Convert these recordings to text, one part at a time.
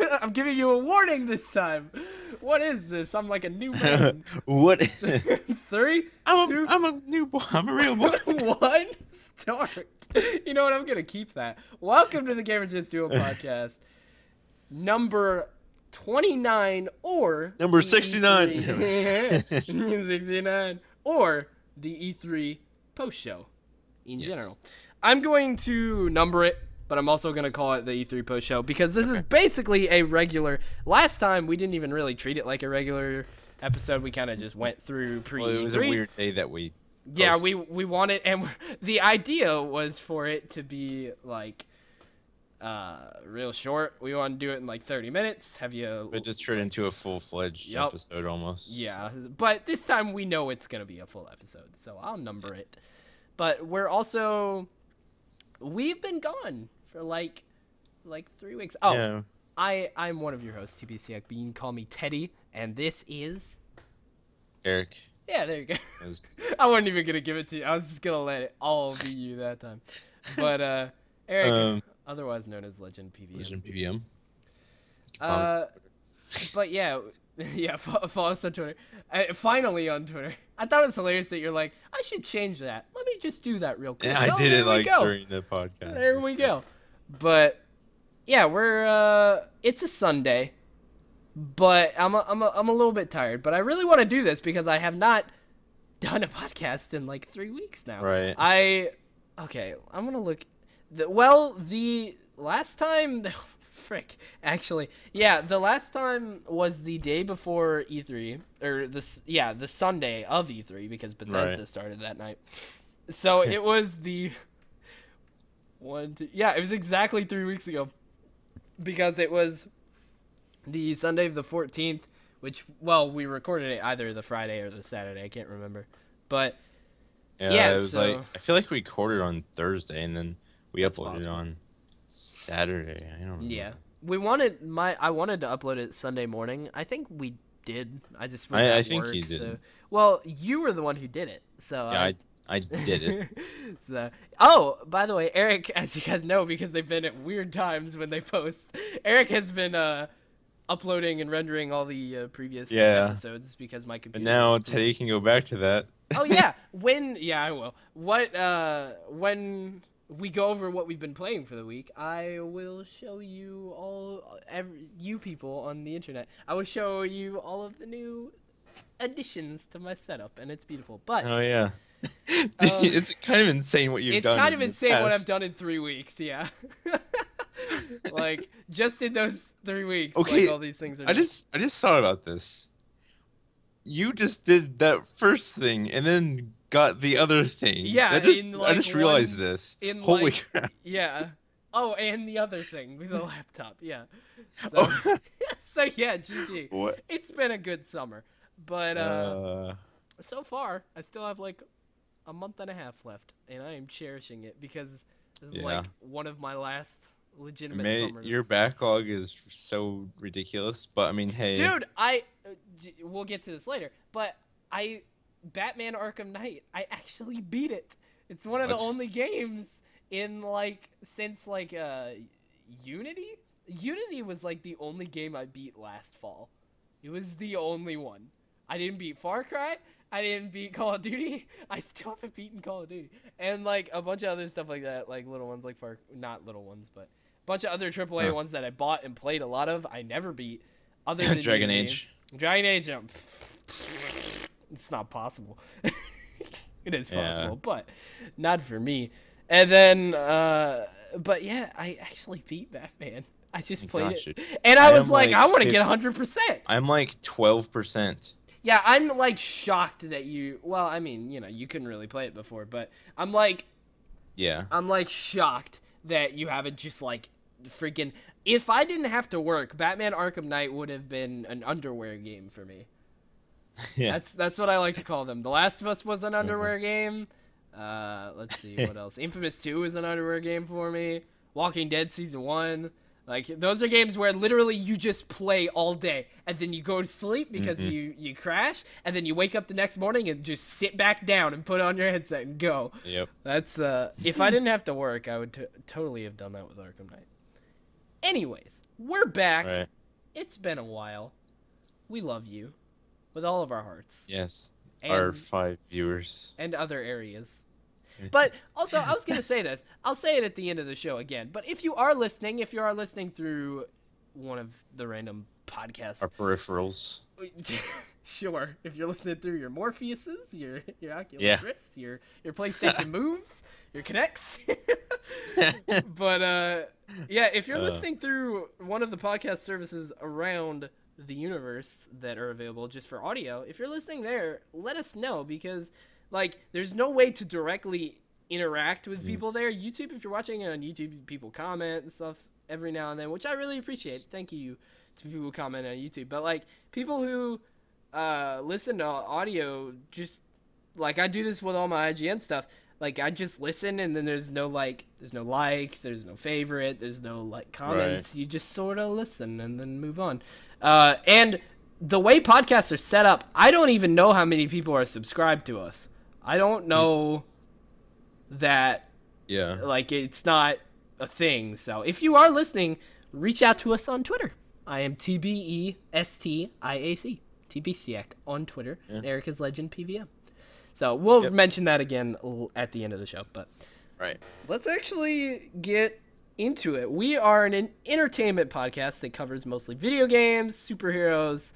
I'm giving you a warning this time. What is this? I'm like a new man. What? Three, two, I'm a new boy. I'm a real boy. one, start. You know what? I'm gonna keep that. Welcome to the Gamer Just Duo podcast, number 29, or Number the 69. E3 69, or the E3 post show in general. I'm going to number it, but I'm also going to call it the E3 post show because this is basically a regular. Last time we didn't even really treat it like a regular episode. We kind of just went through pre-E3. Well, it was a weird day that we posted. Yeah, we wanted, and the idea was for it to be like real short. We want to do it in like 30 minutes. Have you? It just turned into a full-fledged episode almost. Yeah, but this time we know it's going to be a full episode, so I'll number it. But we've been gone for like 3 weeks. Oh, yeah. I'm one of your hosts, TBC. You can call me Teddy, and this is Eric. Yeah, there you go. I wasn't even gonna give it to you. I was just gonna let it all be you that time. But Eric, otherwise known as Legend PVM. Legend PVM. But yeah, follow us on Twitter. Finally on Twitter. I thought it was hilarious that you're like, I should change that. Let me just do that real quick. Yeah, I did it like during the podcast. There we go. But yeah, it's a Sunday, but I'm a little bit tired. But I really want to do this because I have not done a podcast in like 3 weeks now. Right. I'm gonna look. The last time. Actually, yeah, the last time was the day before E3, or the Sunday of E3, because Bethesda started that night. So it was it was exactly 3 weeks ago, because it was the Sunday of the 14th, which, well, we recorded it either the Friday or the Saturday, I can't remember, but yeah, it was like, I feel like we recorded on Thursday and then we uploaded it on Saturday. I don't know. Yeah, I wanted to upload it Sunday morning. I think we did. I just was I at think work, you did. So, well, you were the one who did it. So yeah, I did it. Oh, by the way, Eric, as you guys know, because they've been at weird times when they post, Eric has been uploading and rendering all the previous episodes because my computer. But now Teddy can go back to that. Oh yeah, I will. When we go over what we've been playing for the week, I will show you you people on the internet. I will show you all of the new additions to my setup, and it's beautiful. But oh yeah, it's kind of insane what you've done. It's kind of insane what I've done in 3 weeks. Yeah, like just in those 3 weeks, like, all these things are. I just thought about this. You just did that first thing, and then got the other thing. Yeah, I just realized this. Holy crap! Yeah. Oh, and the other thing with the laptop. Yeah. So, so yeah, GG. What? It's been a good summer, but so far I still have like a month and a half left, and I am cherishing it because this is like one of my last legitimate summers. Your backlog is so ridiculous, but I mean, hey, dude, we'll get to this later, but Batman Arkham Knight, I actually beat it. It's one of the only games in since Unity. Unity was like the only game I beat last fall. It was the only one. I didn't beat Far Cry. I didn't beat Call of Duty. I still haven't beaten Call of Duty. And like a bunch of other stuff like that, like little ones like not little ones, but a bunch of other AAA ones that I bought and played a lot of, I never beat. Other than Dragon Age. Dragon Age, it's not possible. It is possible, but not for me. And then, but yeah, I actually beat Batman. I just played it, and I was like, I want to get 100%. I'm like 12%. Yeah, I'm like shocked that you. Well, I mean, you couldn't really play it before, but I'm like, I'm like shocked that you haven't just like freaking. If I didn't have to work, Batman Arkham Knight would have been an underwear game for me. Yeah, that's what I like to call them. The Last of Us was an underwear game. Let's see what else. Infamous 2 is an underwear game for me. Walking Dead Season 1. Like, those are games where literally you just play all day, and then you go to sleep because you crash, and then you wake up the next morning and just sit back down and put on your headset and go. Yep. That's, if I didn't have to work, I would totally have done that with Arkham Knight. Anyways, we're back. Right. it's been a while. We love you with all of our hearts. Yes. Our 5 viewers. And other areas. But also, I was going to say this. I'll say it at the end of the show again. But if you are listening through one of the random podcasts. Our peripherals. Sure. If you're listening through your Morpheuses, your Oculus Rifts, your PlayStation Moves, your Kinects. But, if you're listening through one of the podcast services around the universe that are available just for audio, if you're listening there, let us know, because there's no way to directly interact with people there. YouTube, if you're watching it on YouTube, people comment and stuff every now and then, which I really appreciate. Thank you to people who comment on YouTube. But people who listen to audio, just I do this with all my IGN stuff. I just listen, and then there's no there's no favorite, there's no comments. Right. You just sort of listen and then move on. And the way podcasts are set up, I don't even know how many people are subscribed to us. I don't know that. Yeah. It's not a thing. So if you are listening, reach out to us on Twitter. I am TBESTIAC, TBCiac on Twitter. Yeah. Erica's Legend PVM. So we'll mention that again at the end of the show. But let's actually get into it. We are an entertainment podcast that covers mostly video games, superheroes,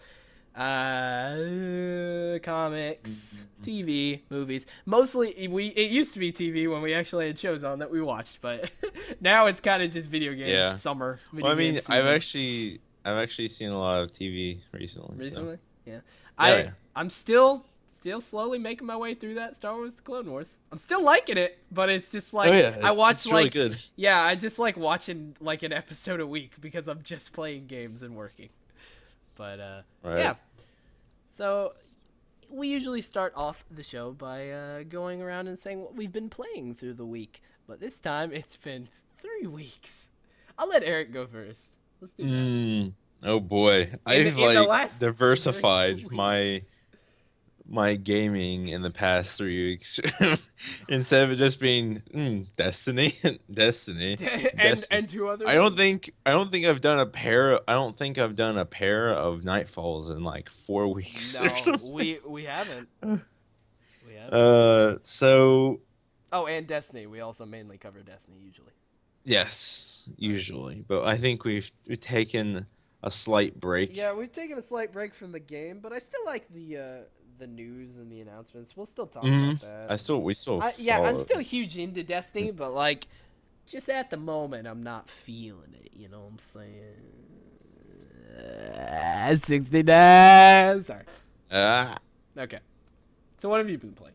comics, TV, movies. Mostly, it used to be TV when we actually had shows on that we watched, but now it's kind of just video games. Summer. Video games season. I've actually seen a lot of TV recently. Recently, so. Yeah. I'm still slowly making my way through that Star Wars: The Clone Wars. I'm still liking it, but it's just I watch it's really good. Yeah, I just like watching an episode a week because I'm just playing games and working. But yeah. So we usually start off the show by going around and saying what we've been playing through the week. But this time it's been 3 weeks. I'll let Eric go first. Let's do that. Oh boy, I've diversified my gaming in the past 3 weeks. Instead of it just being Destiny. And 2 other. I don't think I've done a pair of Nightfalls in 4 weeks. No, or something. we haven't. We haven't. So. Oh, and Destiny. We also mainly cover Destiny usually. Yes, usually, but I think we've taken a slight break. Yeah, we've taken a slight break from the game, but I still like the news and the announcements. We'll still talk about that. We still. I'm still huge into Destiny, but just at the moment, I'm not feeling it. You know what I'm saying? 69. Sorry. Okay. So what have you been playing?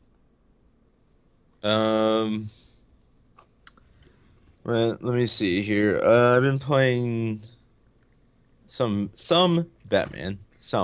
Well, let me see here. I've been playing some Batman.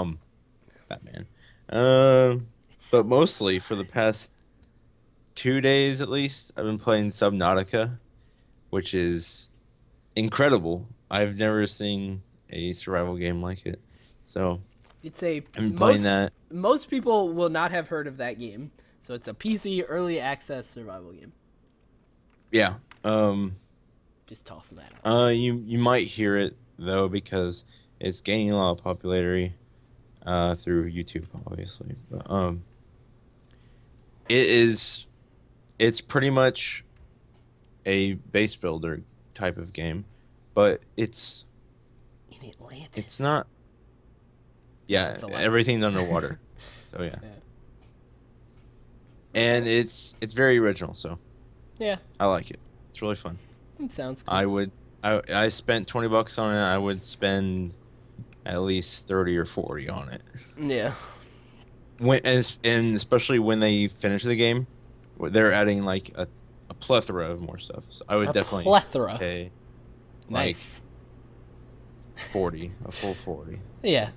But mostly for the past 2 days at least, I've been playing Subnautica, which is incredible. I've never seen a survival game like it. So it's I've been playing that. Most people will not have heard of that game. So it's a PC early access survival game. Yeah. Just tossing that out. You might hear it though because it's gaining a lot of popularity through YouTube, obviously. But it's pretty much a base builder type of game, but it's in Atlantis. It's not. Yeah, everything's underwater. So yeah. And it's very original, so yeah, I like it. It's really fun. It sounds cool. I spent $20 on it. I would spend at least 30 or 40 on it. Yeah. And especially when they finish the game, they're adding a plethora of more stuff. So I would definitely pay nice. 40, a full 40. Yeah.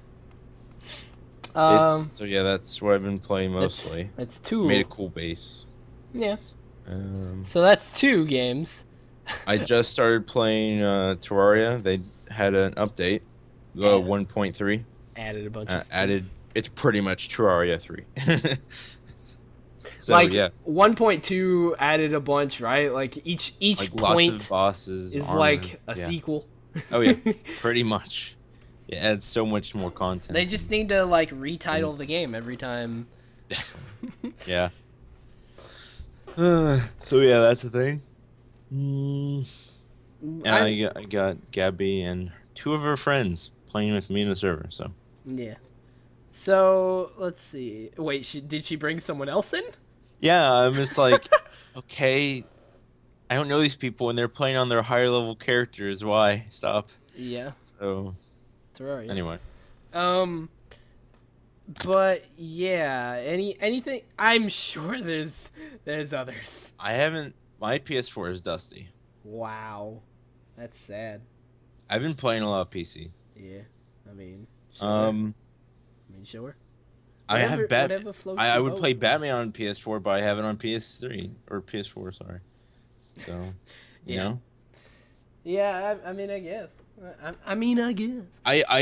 So yeah, that's what I've been playing mostly. It's 2. Made a cool base. Yeah. So that's 2 games. I just started playing Terraria. They had an update, 1.3. Added a bunch of stuff. It's pretty much Terraria 3. So yeah, 1.2 added a bunch, right? Each point lots of bosses is armor. A sequel. Oh yeah, pretty much. It adds so much more content. They just need to like retitle the game every time. Yeah. So yeah, that's the thing. I got Gabby and 2 of her friends playing with me in the server. So yeah. So let's see. Wait, did she bring someone else in? yeah, I'm just like, okay, I don't know these people, and they're playing on their higher level characters. Why stop? Yeah. So Terraria. Anyway. But yeah, anything? I'm sure there's others. I haven't. My PS4 is dusty. Wow, that's sad. I've been playing a lot of PC. Yeah, I mean, sure. Sure. Whatever, whatever floats I your would boat. play Batman on PS4, but I have it on PS3 or PS4. Sorry. So, you know. Yeah, I mean, I guess. I mean, I guess.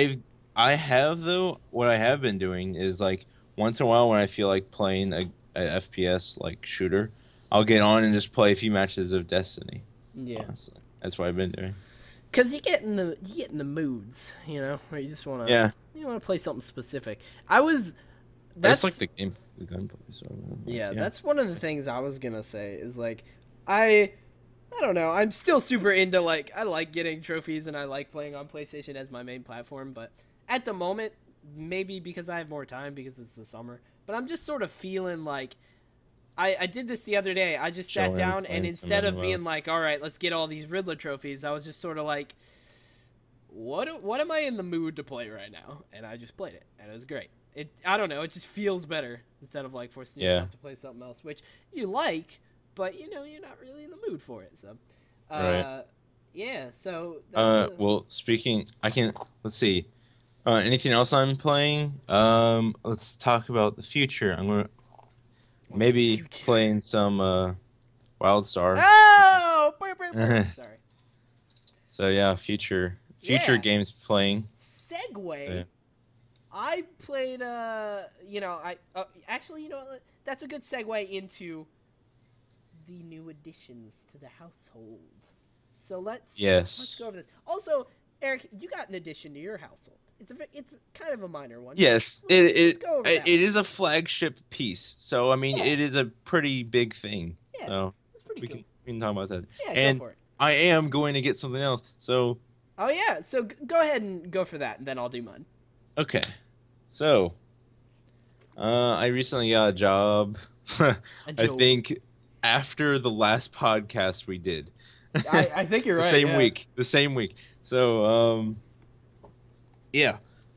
I have though. What I have been doing is like once in a while when I feel like playing a FPS like shooter, I'll get on and just play a few matches of Destiny. Yeah, honestly. That's what I've been doing. Cause you get in the moods, you know, where you just wanna you wanna play something specific. That's like the gunplay. So yeah, that's one of the things I was gonna say is like I don't know. I'm still super into like I like getting trophies and I like playing on PlayStation as my main platform, but at the moment, maybe because I have more time because it's the summer, but I'm just sort of feeling like I did this the other day. I just sat down and instead of being like, all right, let's get all these Riddler trophies, I was just sort of like, what am I in the mood to play right now? And I just played it, and it was great. I don't know, it just feels better instead of like forcing yourself to play something else, which you like, but you know you're not really in the mood for it. So, right. Yeah. So. Well, speaking, let's see. Anything else I'm playing? Let's talk about the future. I'm gonna maybe playing some WildStar. Oh, sorry. So yeah, future games playing. Segue. Yeah. I played actually, you know what? That's a good segue into the new additions to the household. So let's go over this. Also, Eric, you got an addition to your household. It's kind of a minor one. Yes, it is a flagship piece. So I mean, it is a pretty big thing. Yeah, so it's pretty cool. We can talk about that. Yeah, and go for it. I am going to get something else. So. Oh yeah, so go ahead and go for that, and then I'll do mine. Okay, so I recently got a job. I think after the last podcast we did. I think you're right. The same week. So yeah.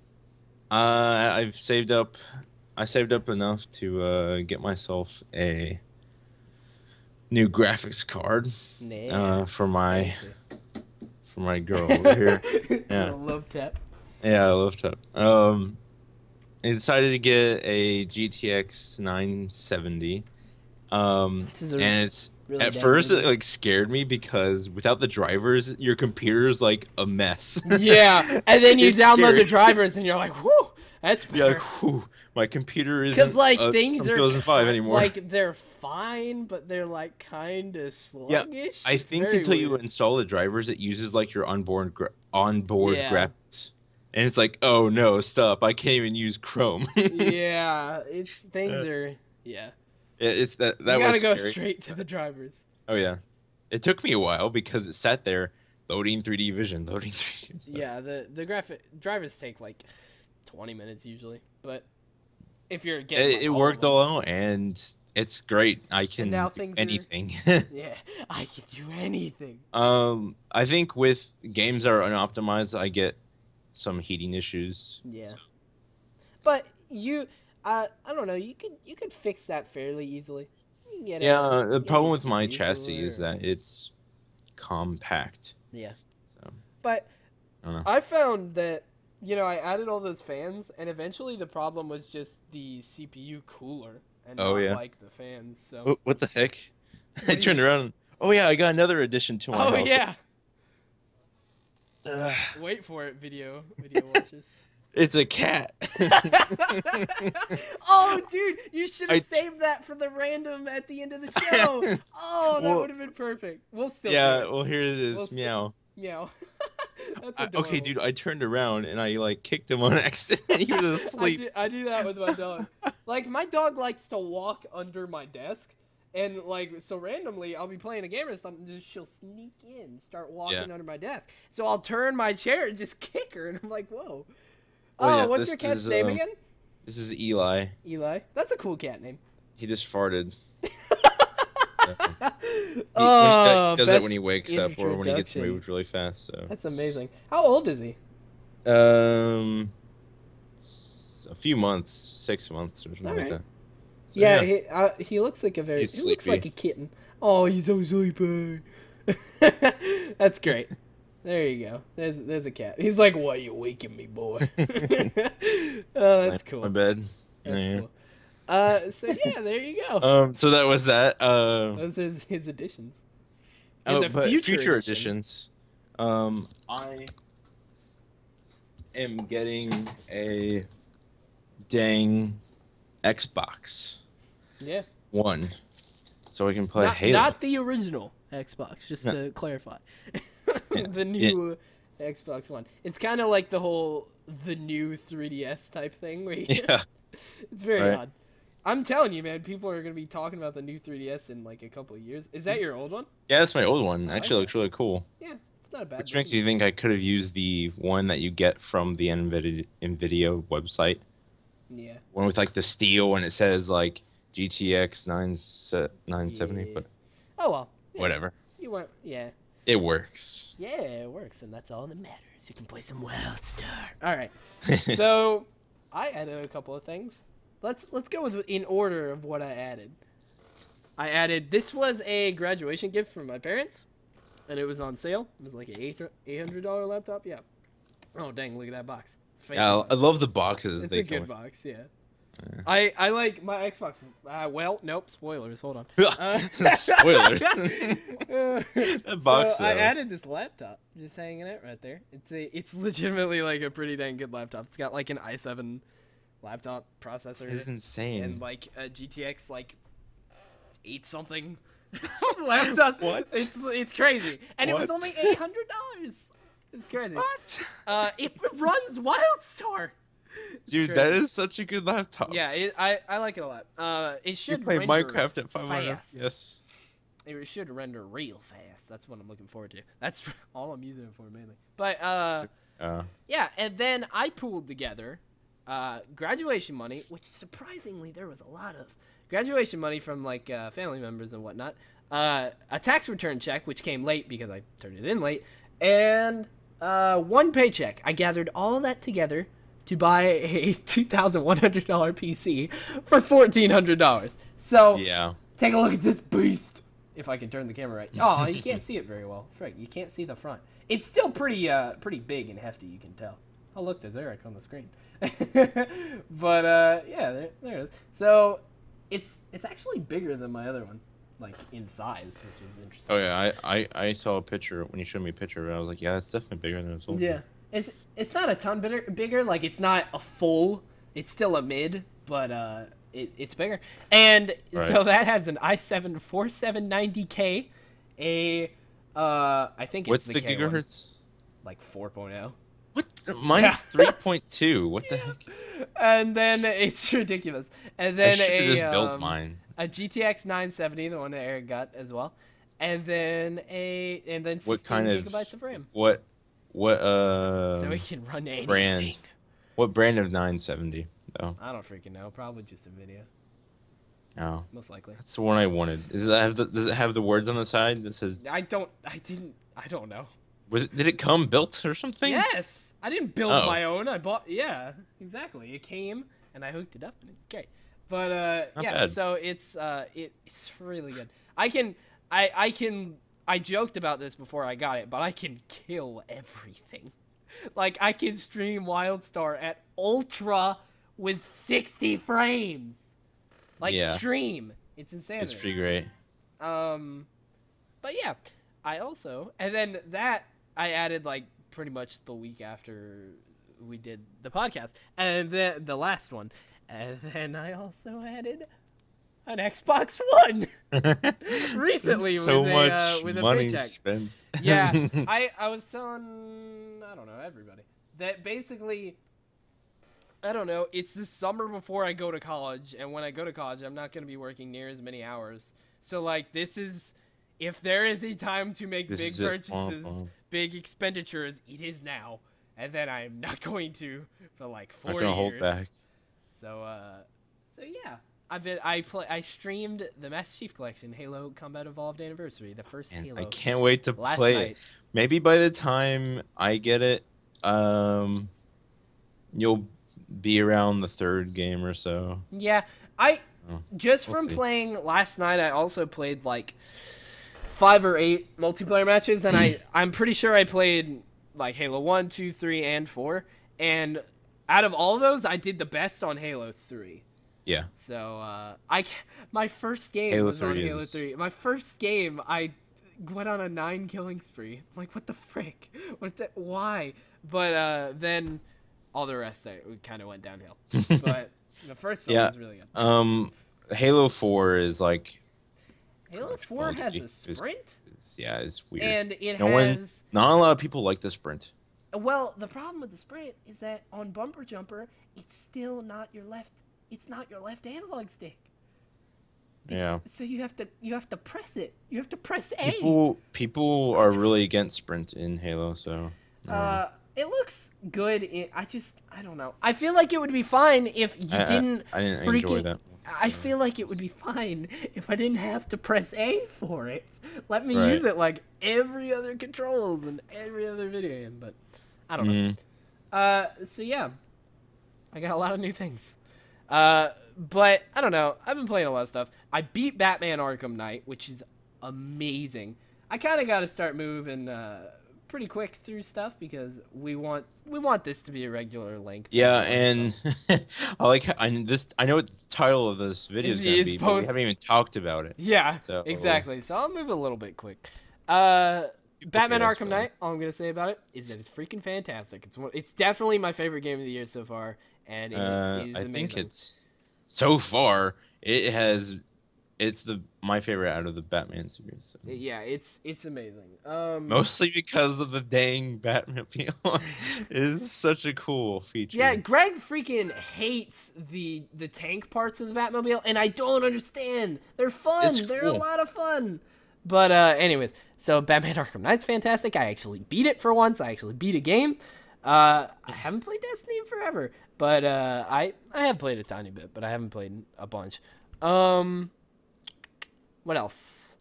I saved up enough to get myself a new graphics card for my girl over here. Yeah. Love tap. Yeah, I love tap. I decided to get a GTX 970. And it's really at first it like scared me because without the drivers, your computer's like a mess. Yeah, and then you download the drivers and you're like, "Whew, that's better." Yeah, like, whew, my computer isn't because like things are 2005 anymore. Like they're fine, but they're like kind of sluggish. Yeah, I think until you install the drivers, it uses like your onboard graphics. And it's like, oh no, stop! I can't even use Chrome. Yeah, things are It's that you gotta go scary. straight to the drivers. Oh yeah, it took me a while because it sat there loading 3D Vision, loading 3D. So. Yeah, the graphic drivers take like 20 minutes usually, but if you're getting it worked all out and it's great. I can do anything. Yeah, I can do anything. I think with games that are unoptimized, I get some heating issues. Yeah, so. But I don't know. You could fix that fairly easily. You can get the problem with my chassis is that it's compact. Yeah. So. But I don't know. I found that I added all those fans, and eventually the problem was just the CPU cooler and not like the fans. So. What the heck? I turned around. Oh yeah, I got another addition to my house. Oh yeah. Wait for it, video watchers. It's a cat. Oh, dude, you should have saved that for the random at the end of the show. Oh, that would have been perfect. We'll still do it. Well, here it is. Meow. Meow. That's Okay, adorable. dude, I turned around and I like kicked him on accident. He was asleep. I do that with my dog. Like my dog likes to walk under my desk, and like so randomly I'll be playing a game or something, just she'll sneak in, start walking under my desk. So I'll turn my chair and just kick her, and I'm like, whoa. Well, yeah, What's your cat's name again? This is Eli. Eli. That's a cool cat name. He just farted. He does that when he wakes up or when he gets moved really fast. So that's amazing. How old is he? A few months, 6 months or something like that. So, yeah, he looks like he looks like a kitten. Oh, he's so sleepy. That's great. There you go. There's a cat. He's like, "Why are you waking me, boy?" Oh, that's cool. My bed. That's cool. So yeah, there you go. So that was that. Those his additions. Future additions. I am getting a dang Xbox. Yeah. One, so we can play Halo. Not the original Xbox, just to clarify. The new Xbox One. It's kind of like the new 3DS type thing. Where it's very odd. I'm telling you, man, people are going to be talking about the new 3DS in like a couple of years. Is that your old one? Yeah, that's my old one. Actually, looks really cool. Yeah, it's not a bad. Which makes me think I could have used the one that you get from the NVIDIA website. Yeah. One with like the steel and it says like GTX 970, but oh well. Yeah. Whatever. You went, yeah. It works. Yeah, it works, and that's all that matters. You can play some WildStar. All right. So I added a couple of things. Let's go in order of what I added. This was a graduation gift from my parents, and it was on sale. It was like an $800 laptop. Yeah. Oh dang! Look at that box. It's fancy box. I love the boxes. It's a good box. Yeah. I like my Xbox. Well, nope. Spoilers. Hold on. Spoilers. That box. So I added this laptop. Just hanging it right there. It's legitimately like a pretty dang good laptop. It's got like an i7 laptop processor. It's insane. And like a GTX like 8 something laptop. What? It's crazy. And it was only $800. It's crazy. What? It runs WildStar. Dude, that is such a good laptop. Yeah, I like it a lot. It should you play render Minecraft at 500 fast. Yes. It should render real fast. That's what I'm looking forward to. That's all I'm using it for mainly. But yeah, and then I pooled together graduation money, which surprisingly there was a lot of graduation money from like family members and whatnot. A tax return check, which came late because I turned it in late, and one paycheck. I gathered all that together to buy a $2,100 PC for $1,400. So yeah, take a look at this beast. If I can turn the camera right. Oh, you can't see it very well. Frick, you can't see the front. It's still pretty big and hefty, you can tell. Oh, look, there's Eric on the screen. But yeah, there it is. So it's actually bigger than my other one, like in size, which is interesting. Oh yeah, I saw a picture when you showed me a picture, and I was like, yeah, it's definitely bigger than its old. Yeah. It's not a ton bigger, like it's not a full, it's still a mid, but it's bigger. And so that has an i7 4790K, I think it's what's the the K1, gigahertz? like 4.0. What? Mine's 3.2. What the heck? And then it's ridiculous. And then I just built mine. A GTX 970, the one that Eric got as well. And then 16 gigabytes of RAM. What so we can run anything. Brand? What brand of 970 though? I don't freaking know. Probably just a video. Oh. Most likely. That's the one I wanted. Does it have the words on the side that says? I don't know. Did it come built or something? Yes. I didn't build my own. I bought. Yeah, exactly. It came and I hooked it up and it's great. But Not yeah. bad. So it's really good. I joked about this before I got it, but I can kill everything. Like, I can stream WildStar at ultra with 60 frames. Like, stream. It's insane. It's pretty great. But yeah, I also, and then that I added like pretty much the week after we did the podcast, and then the last one, and then I also added an Xbox One recently so with a money paycheck. Spent. Yeah, I was telling, I don't know, everybody that basically, I don't know, it's the summer before I go to college, and when I go to college, I'm not going to be working near as many hours. So, like, this is, if there is a time to make big purchases, big expenditures, it is now. And then I'm not going to for like 4 years. Not gonna hold back. So yeah. I streamed the Master Chief Collection Halo Combat Evolved Anniversary, the first Halo. I can't wait to play it. Maybe by the time I get it, you'll be around the third game or so. Yeah, from playing last night, I also played like 5 or 8 multiplayer matches, and I'm pretty sure I played like Halo 1, 2, 3, and 4, and out of all of those, I did the best on Halo 3. Yeah. So my first game was on Halo 3. My first game, I went on a 9 killing spree. I'm like, what the frick? Why? But then all the rest kind of went downhill. But the first one was really good. Halo 4 is like. Halo 4 has a sprint. Yeah, it's weird. And it not a lot of people like the sprint. Well, the problem with the sprint is that on Bumper Jumper, it's still not your left. It's not your left analog stick. Yeah. So you have to press it. You have to press A. People are really against sprint in Halo, so. It looks good. I don't know. I feel like it would be fine if you didn't. I didn't enjoy that. I feel like it would be fine if I didn't have to press A for it. Let me use it like every other controls and every other video game, but I don't know. So yeah, I got a lot of new things. But I don't know. I've been playing a lot of stuff. I beat Batman Arkham Knight, which is amazing. I kind of got to start moving pretty quick through stuff because we want this to be a regular length. Yeah, and I know what the title of this video is going to be, but we haven't even talked about it. Yeah, exactly. So I'll move a little bit quick. Batman Arkham Knight, all I'm going to say about it is that it's freaking fantastic. It's definitely my favorite game of the year so far, and it is amazing. I think so far, it's my favorite out of the Batman series. So. Yeah, it's amazing. Mostly because of the dang Batmobile. It is such a cool feature. Yeah, Greg freaking hates the tank parts of the Batmobile, and I don't understand. They're fun. Cool. They're a lot of fun. But anyways, so Batman Arkham Knight's fantastic. I actually beat it for once. I actually beat a game. I haven't played Destiny in forever, but I have played a tiny bit, but I haven't played a bunch. What else?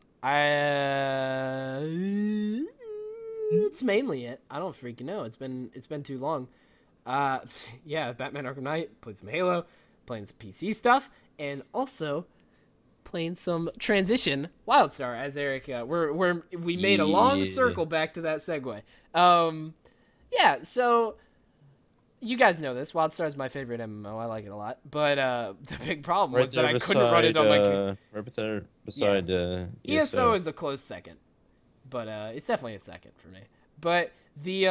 It's mainly it. I don't freaking know. It's been too long. Yeah, Batman Arkham Knight, played some Halo, playing some PC stuff, and also playing some Transition Wildstar. As Eric, we made a long circle back to that segue. Yeah, so you guys know this. WildStar is my favorite MMO. I like it a lot. But the big problem was that I couldn't run it on my... Right there beside ESO is a close second. But it's definitely a second for me. But the...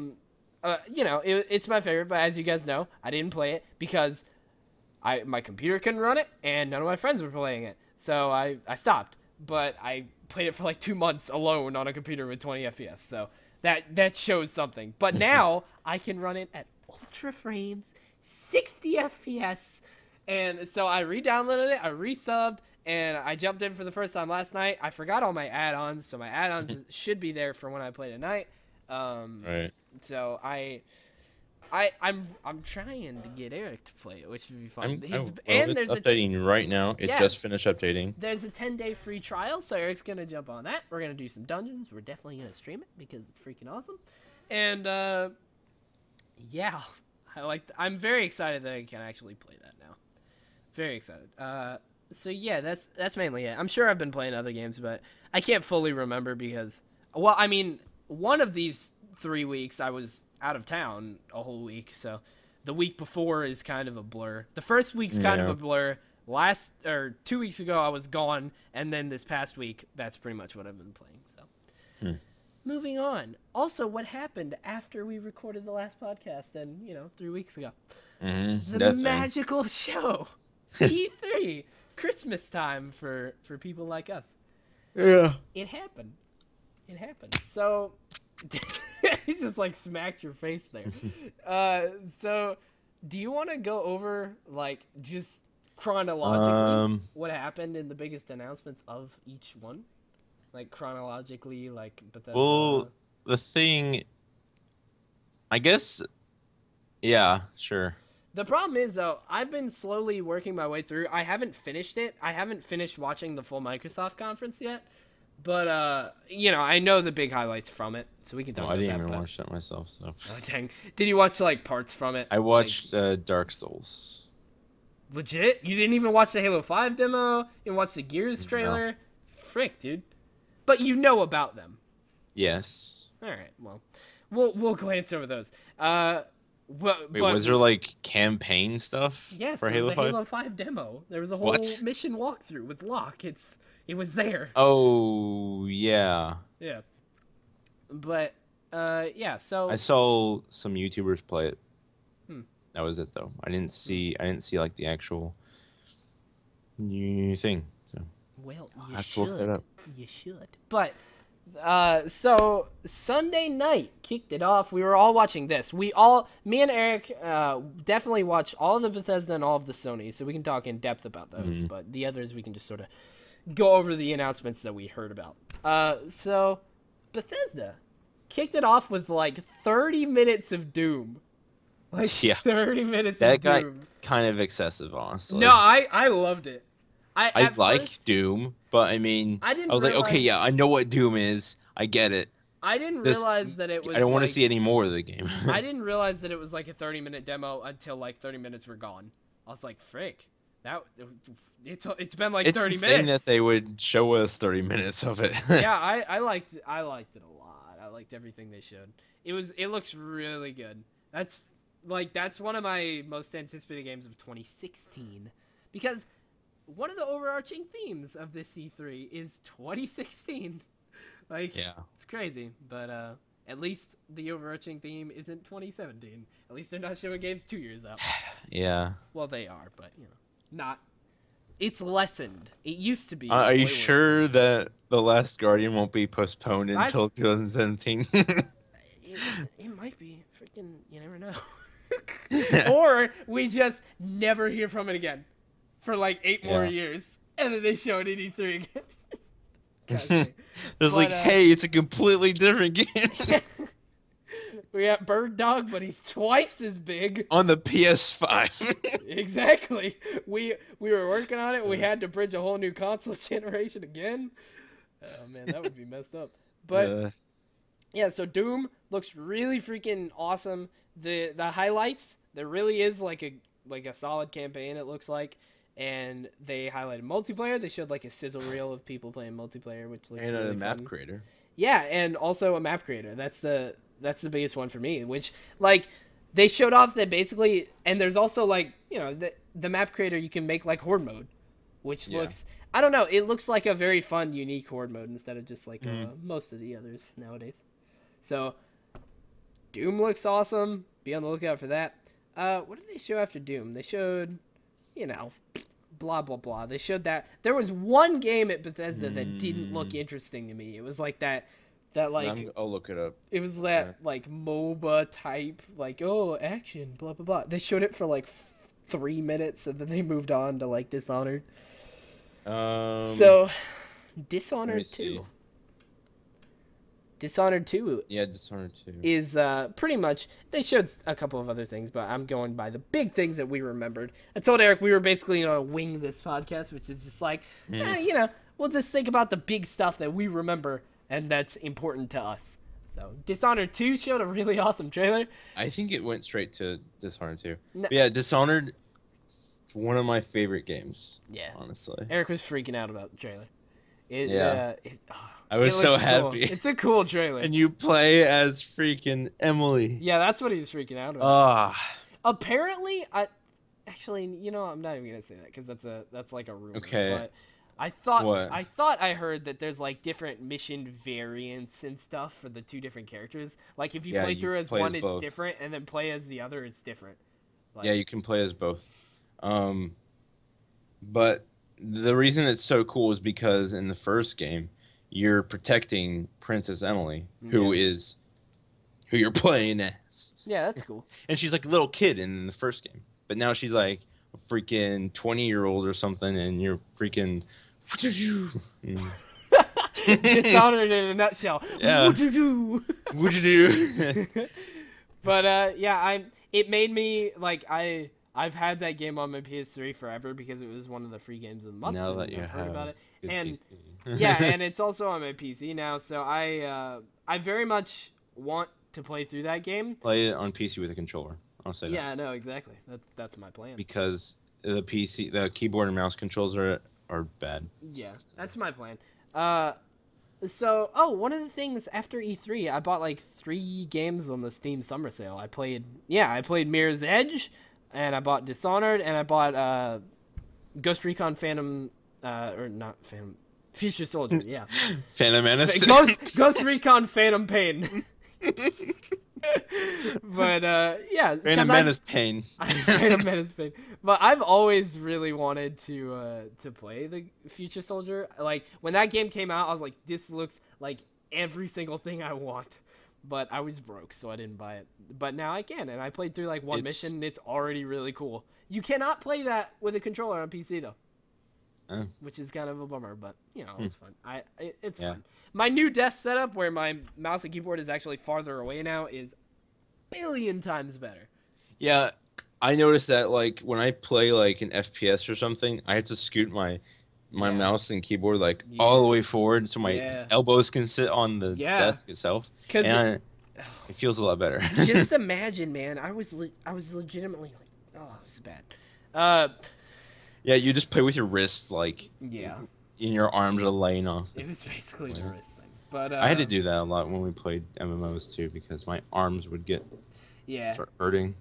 it's my favorite. But as you guys know, I didn't play it because my computer couldn't run it. And none of my friends were playing it. So I stopped. But I played it for like 2 months alone on a computer with 20 FPS. So that shows something. But now I can run it at ultra frames, 60 FPS, and so I re-downloaded it, I resubbed, and I jumped in for the first time last night. I forgot all my add-ons, so my add-ons should be there for when I play tonight. Right. So I'm trying to get Eric to play it, which would be fun. It's updating right now. It just finished updating. There's a 10-day free trial, so Eric's gonna jump on that. We're gonna do some dungeons. We're definitely gonna stream it because it's freaking awesome. And yeah, I'm very excited that I can actually play that now. Very excited. So yeah, that's mainly it. I'm sure I've been playing other games, but I can't fully remember because, well, I mean, one of these 3 weeks I was out of town a whole week, so the week before is kind of a blur. The first week's kind of a blur. 2 weeks ago I was gone, and then this past week, that's pretty much what I've been playing. So. Moving on. Also, what happened after we recorded the last podcast and, 3 weeks ago? The magical show. E3. Christmas time for people like us. Yeah. It happened. It happened. So he just like smacked your face there. So do you want to go over like just chronologically what happened in the biggest announcements of each one? Like chronologically, like Bethesda. Well, the thing, I guess, yeah, sure. The problem is, though, I've been slowly working my way through. I haven't finished it. I haven't finished watching the full Microsoft conference yet. But, you know, I know the big highlights from it, so we can talk about that. I didn't even watch that myself, so. Oh, dang. Did you watch, like, parts from it? I watched Dark Souls. Legit? You didn't even watch the Halo 5 demo? You didn't watch the Gears trailer? No. Frick, dude. But you know about them. Yes. All right, well, we'll glance over those. Wait, was there like campaign stuff? Yes, for there was Halo 5? a Halo 5 demo. There was a whole mission walkthrough with Locke. It was there. Oh yeah. Yeah. But yeah. So I saw some YouTubers play it. That was it though. I didn't see like the actual new thing. So. Well, you should. You should. But. So Sunday night kicked it off. We were all watching this. Me and Eric, definitely watched all of the Bethesda and all of the Sony, so we can talk in depth about those. But the others, we can just sort of go over the announcements that we heard about. So Bethesda kicked it off with like 30 minutes of Doom. Like 30 minutes of Doom. That got kind of excessive, honestly. No, I loved it. I like Doom, but I mean, I was like, okay, yeah, I know what Doom is. I get it. I didn't realize that it was. I don't want to see any more of the game. I didn't realize that it was like a 30-minute demo until like 30 minutes were gone. I was like, frick, it's been like 30 minutes. It's insane that they would show us 30 minutes of it. Yeah, I liked it a lot. I liked everything they showed. It looks really good. That's one of my most anticipated games of 2016 because. One of the overarching themes of this E3 is 2016. Like, It's crazy. But at least the overarching theme isn't 2017. At least they're not showing games 2 years out. Yeah. Well, they are, but, you know, not. It's lessened. It used to be. Are you sure that The Last Guardian won't be postponed until 2017? It might be. Freaking, you never know. Or we just never hear from it again. For like 8 more years, and then they show it in E3 again. There's hey, it's a completely different game. We got Bird Dog, but he's twice as big on the PS5. Exactly. We were working on it. We had to bridge a whole new console generation again. Oh man, that would be messed up. But yeah, so Doom looks really freaking awesome. The highlights, there really is like a solid campaign. It looks like. And they highlighted multiplayer. They showed like a sizzle reel of people playing multiplayer, which looks really fun. And a map creator. Yeah, and also a map creator. That's the biggest one for me. Which like they showed off that basically, and there's also like the map creator you can make like horde mode, which looks I don't know. It looks like a very fun, unique horde mode instead of just like most of the others nowadays. So Doom looks awesome. Be on the lookout for that. What did they show after Doom? They showed. Blah, blah, blah. They showed that. There was one game at Bethesda that didn't look interesting to me. It was like that like... I'll look it up. It was that, like, MOBA type, like, oh, action, blah, blah, blah. They showed it for, like, 3 minutes, and then they moved on to, like, Dishonored. So, Dishonored 2. Dishonored 2. Yeah, Dishonored 2. Is pretty much, they showed a couple of other things, but I'm going by the big things that we remembered. I told Eric we were basically going to wing this podcast, which is just like, we'll just think about the big stuff that we remember and that's important to us. So Dishonored 2 showed a really awesome trailer. I think it went straight to Dishonored 2. No. Yeah, Dishonored is one of my favorite games. Yeah. Honestly. Eric was freaking out about the trailer. I was so happy. Cool. It's a cool trailer. And you play as freaking Emily. Yeah, that's what he's freaking out about. Apparently, actually, I'm not even gonna say that because that's like a rumor. Okay. But I thought I heard that there's like different mission variants and stuff for the two different characters. Like if you play through as one, it's different, and then play as the other, it's different. Like, yeah, you can play as both. But the reason it's so cool is because in the first game, you're protecting Princess Emily, who you're playing as. Yeah, that's cool. And she's like a little kid in the first game, but now she's like a freaking 20-year-old or something, and you're freaking. Dishonored in a nutshell. Yeah. What'd you do? But it made me like I've had that game on my PS3 forever because it was one of the free games of the month. Now that you heard about it, and PC. yeah, and it's also on my PC now. So I very much want to play through that game. Play it on PC with a controller. I'll say that. Yeah, no, exactly. That's my plan. Because the keyboard and mouse controls are bad. Yeah, that's my plan. So, one of the things after E3, I bought like 3 games on the Steam Summer Sale. I played Mirror's Edge, and I bought Dishonored, and I bought Ghost Recon Phantom, or not Phantom, Future Soldier. Yeah, Phantom Menace. Ghost Recon Phantom Pain. But yeah, Phantom Menace Pain. Phantom Menace Pain. But I've always really wanted to play the Future Soldier. Like when that game came out, I was like, this looks like every single thing I want. But I was broke, so I didn't buy it. But now I can, and I played through like one mission, and it's already really cool. You cannot play that with a controller on PC though. Oh. Which is kind of a bummer, but you know, it's fun. It's fun. My new desk setup, where my mouse and keyboard is actually farther away now, is a billion times better. Yeah, I noticed that like when I play like an FPS or something, I have to scoot my mouse and keyboard like all the way forward so my elbows can sit on the desk itself. And it feels a lot better. Just imagine, man. I was legitimately like, oh, this is bad. Yeah, you just play with your wrists, like, in your arms are laying off. It was basically the wrist thing. But I had to do that a lot when we played MMOs, too, because my arms would start hurting.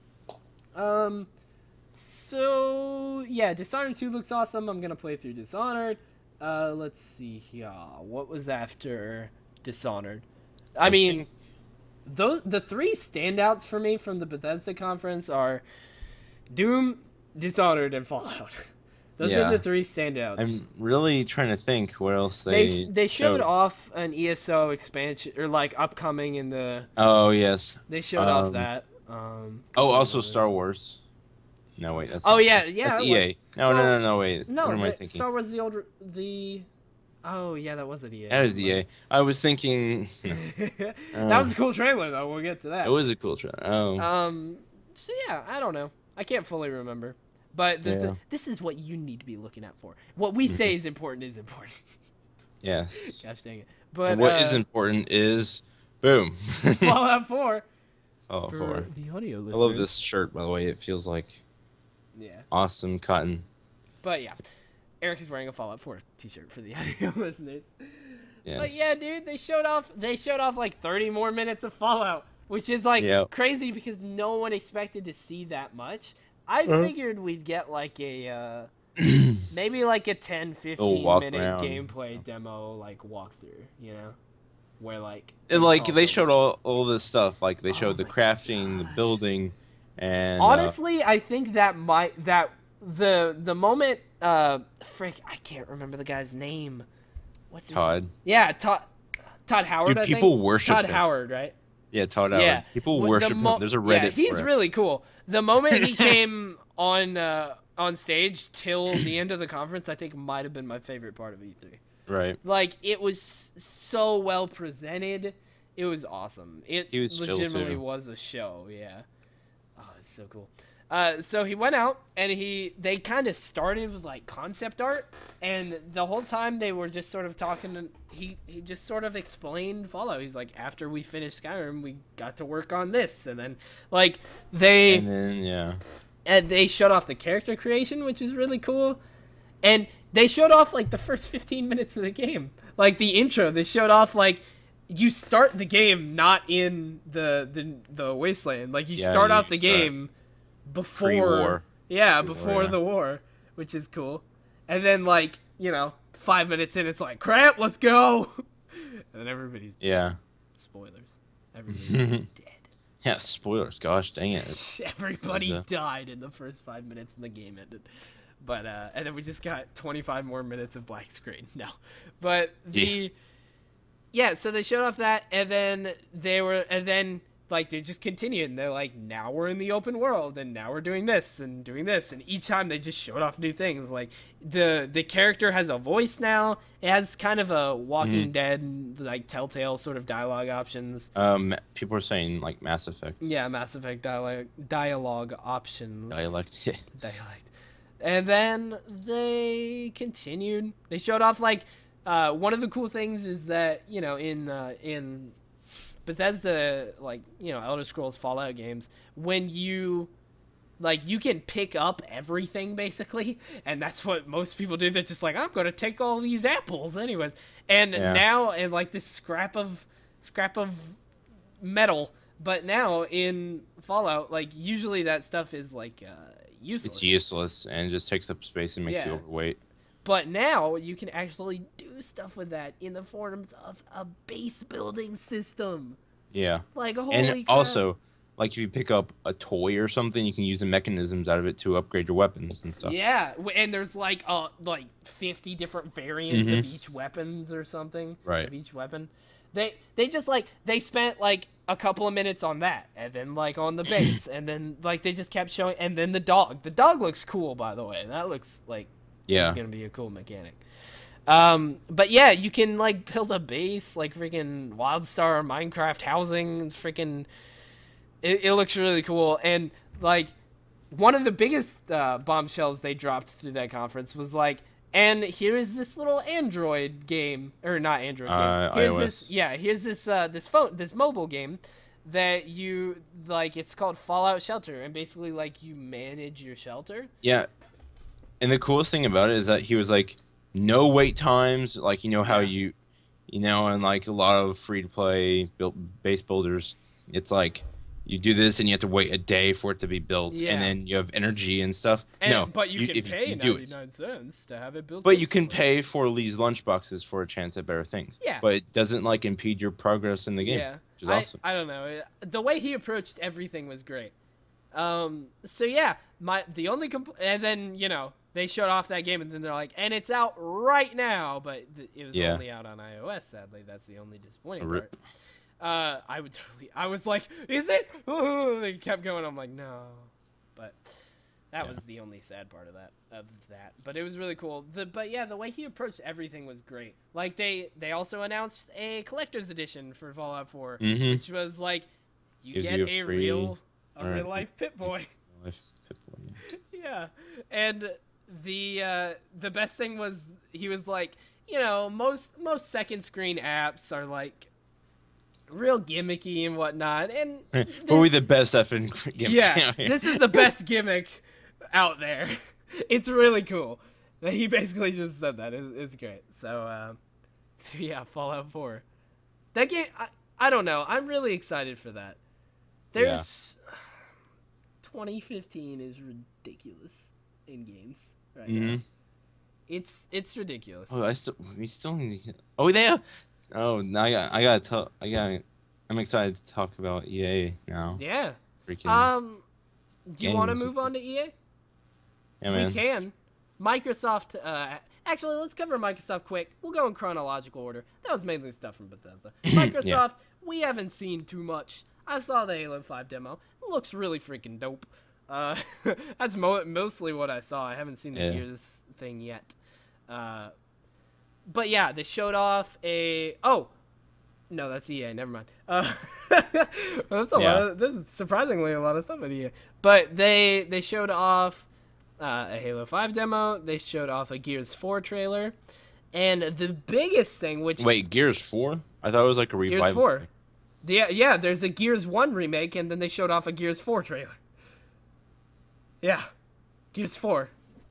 So, yeah, Dishonored 2 looks awesome. I'm going to play through Dishonored. Let's see here. What was after Dishonored? I mean, the 3 standouts for me from the Bethesda conference are Doom, Dishonored, and Fallout. Those are the 3 standouts. I'm really trying to think what else they showed off an ESO expansion, or like upcoming in the. Oh yes. They showed off that. Also Star Wars. No wait, that's. Oh yeah, that's EA. No, wait. No, what am I thinking? Star Wars the. Oh yeah, that was an EA. That is EA. I was thinking. That was a cool trailer though. We'll get to that. It was a cool trailer. Oh. So yeah, I don't know. I can't fully remember. But this is what you need to be looking out for. What we say is important is important. Yeah. Gosh dang it. But and what is important is boom. Fallout 4. Fallout 4. The audio listeners. I love this shirt, by the way. It feels like awesome cotton. But yeah, Eric is wearing a Fallout 4 t-shirt for the audio listeners. Yes. But yeah, dude, they showed off like 30 more minutes of Fallout, which is like crazy because no one expected to see that much. I figured we'd get like a maybe like a 10-15 minute gameplay demo like walkthrough, you know, where like they showed all this stuff, like they showed the crafting, the building, and honestly, I think the moment I can't remember the guy's name. What's his Todd? Yeah, Todd Howard. Dude, people worship Todd him. Howard, right? Yeah, Todd Howard. Yeah. People worship him. There's a Reddit. Yeah, he's really cool. The moment he came on stage till the end of the conference, I think might have been my favorite part of E3. Right. Like, it was so well presented. It was awesome. It legitimately was a show, yeah. Oh, it's so cool. So he went out, and they kind of started with, like, concept art, and the whole time they were just sort of talking, and he just sort of explained Fallout. He's like, after we finished Skyrim, we got to work on this, and then, like, and they showed off the character creation, which is really cool, and they showed off, like, the first 15 minutes of the game. Like, the intro, they showed off, like, you start the game not in the wasteland. Like, you start off the game before pre-war. Before the war, which is cool. And then, like, 5 minutes in, it's like, crap, let's go. And then everybody's dead. Spoilers. Everybody's dead. Yeah, spoilers. Gosh dang it. Everybody died in the first 5 minutes and the game ended. But and then we just got 25 more minutes of black screen. No, but so they showed off that, and then like they just continued, and they're like, now we're in the open world, and now we're doing this, and each time they just showed off new things. Like the character has a voice now. It has kind of a Walking Dead like Telltale sort of dialogue options. People are saying like Mass Effect. Yeah, Mass Effect dialogue options. Dialect. And then they continued. They showed off like one of the cool things is that, you know, in Bethesda, like, you know, Elder Scrolls Fallout games, when you can pick up everything basically, and that's what most people do. They're just like, I'm gonna take all these apples anyways. And now, and like this scrap of metal, but now in Fallout, like usually that stuff is like useless. It's useless and just takes up space and makes you overweight. But now you can actually do stuff with that in the forms of a base building system. Yeah. Like, holy and crap. Also, like if you pick up a toy or something, you can use the mechanisms out of it to upgrade your weapons and stuff. Yeah, and there's like 50 different variants of each weapons or something. Right. Of each weapon. They just like they spent like a couple of minutes on that, and then like on the base, and then like they just kept showing, and then the dog. The dog looks cool, by the way. That looks like it's gonna be a cool mechanic. But yeah, you can like build a base like freaking WildStar Minecraft housing. It's freaking. It looks really cool, and like one of the biggest bombshells they dropped through that conference was like, and here is this little Android game, or not Android game. Here's iOS. this mobile game that you like. It's called Fallout Shelter, and basically like you manage your shelter. Yeah, and the coolest thing about it is that he was like, no wait times, like you know how and like a lot of free to play base builders, it's like you do this and you have to wait a day for it to be built, and then you have energy and stuff. But you can pay 99 cents to have it built. But you can pay for these lunchboxes for a chance at better things. Yeah. But it doesn't like impede your progress in the game. Yeah. Which is awesome. I don't know. The way he approached everything was great. So yeah, the only and then they showed off that game, and then they're like, and it's out right now, but it was only out on iOS. Sadly, that's the only disappointing part. I was like, is it? They kept going. I'm like, no, but that was the only sad part of that. But it was really cool. But yeah, the way he approached everything was great. Like they also announced a collector's edition for Fallout 4, which was like, you get a real life Pip-Boy. Yeah, and the best thing was he was like, most second screen apps are like real gimmicky and whatnot, and but we the best effing gimmick. Yeah, this is the best gimmick out there. It's really cool. He basically just said that. It's great. So yeah, Fallout 4. That game, I don't know. I'm really excited for that. 2015 is ridiculous in games right now. It's ridiculous. Oh, we still need to. Oh, there. Oh, now I'm excited to talk about EA now. Yeah. Freaking. Do you want to move on to EA? Yeah, man. We can. Microsoft. Actually, let's cover Microsoft quick. We'll go in chronological order. That was mainly stuff from Bethesda. Microsoft. We haven't seen too much. I saw the Halo 5 demo. It looks really freaking dope. That's mostly what I saw. I haven't seen the Gears thing yet. But yeah, they showed off a... Oh! No, that's EA. Never mind. That's a lot. There's surprisingly a lot of stuff at EA. But they showed off a Halo 5 demo. They showed off a Gears 4 trailer. And the biggest thing, which... Wait, Gears 4? I thought it was like a revival. Gears 4. Yeah, there's a Gears 1 remake, and then they showed off a Gears 4 trailer. Yeah. Gears 4.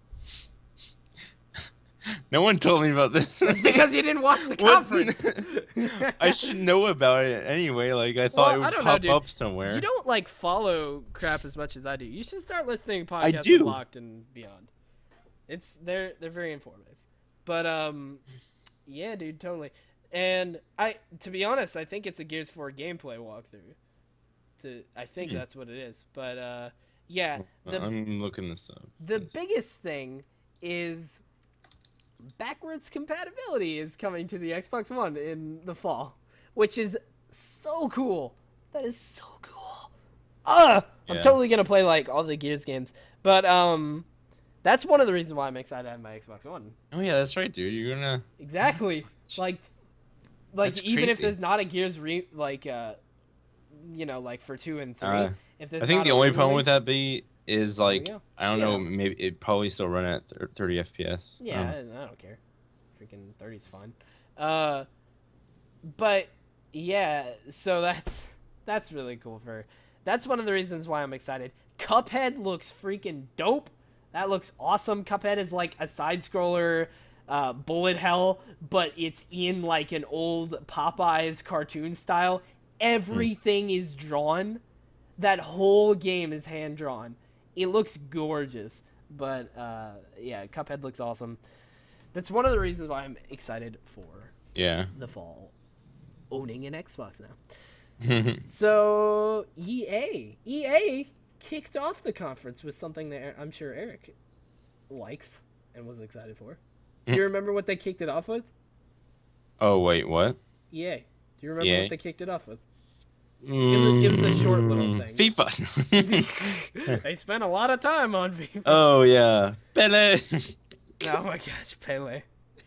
No one told me about this. It's because you didn't watch the conference. I should know about it anyway. Like I thought it would pop up somewhere. You don't like follow crap as much as I do. You should start listening to podcasts Unlocked and beyond. They're very informative. But yeah, dude, totally. And to be honest, I think it's a Gears 4 gameplay walkthrough. I think that's what it is. But yeah, I'm looking this up. The biggest thing is backwards compatibility is coming to the Xbox One in the fall, which is so cool. That is so cool. I'm totally gonna play like all the Gears games, but that's one of the reasons why I'm excited to have my Xbox One. Oh yeah, that's right, dude. You're gonna exactly like even if there's not a Gears like for 2 and 3. If there's I think not the only problem with that is like I don't know, Yeah. maybe it probably still run at 30 FPS. Yeah, I don't care. Freaking 30's fine. But yeah, so that's really cool that's one of the reasons why I'm excited. Cuphead looks freaking dope. That looks awesome. Cuphead is like a side scroller bullet hell, but it's in like an old Popeyes cartoon style. Everything is drawn. That whole game is hand drawn. It looks gorgeous. But yeah, Cuphead looks awesome. That's one of the reasons why I'm excited for the fall. Owning an Xbox now. So EA kicked off the conference with something that I'm sure Eric likes and was excited for. Do you remember what they kicked it off with? Oh wait, what? EA. Do you remember what they kicked it off with? It was a short little thing. FIFA. They spent a lot of time on FIFA. Oh yeah, Pele. Oh my gosh, Pele.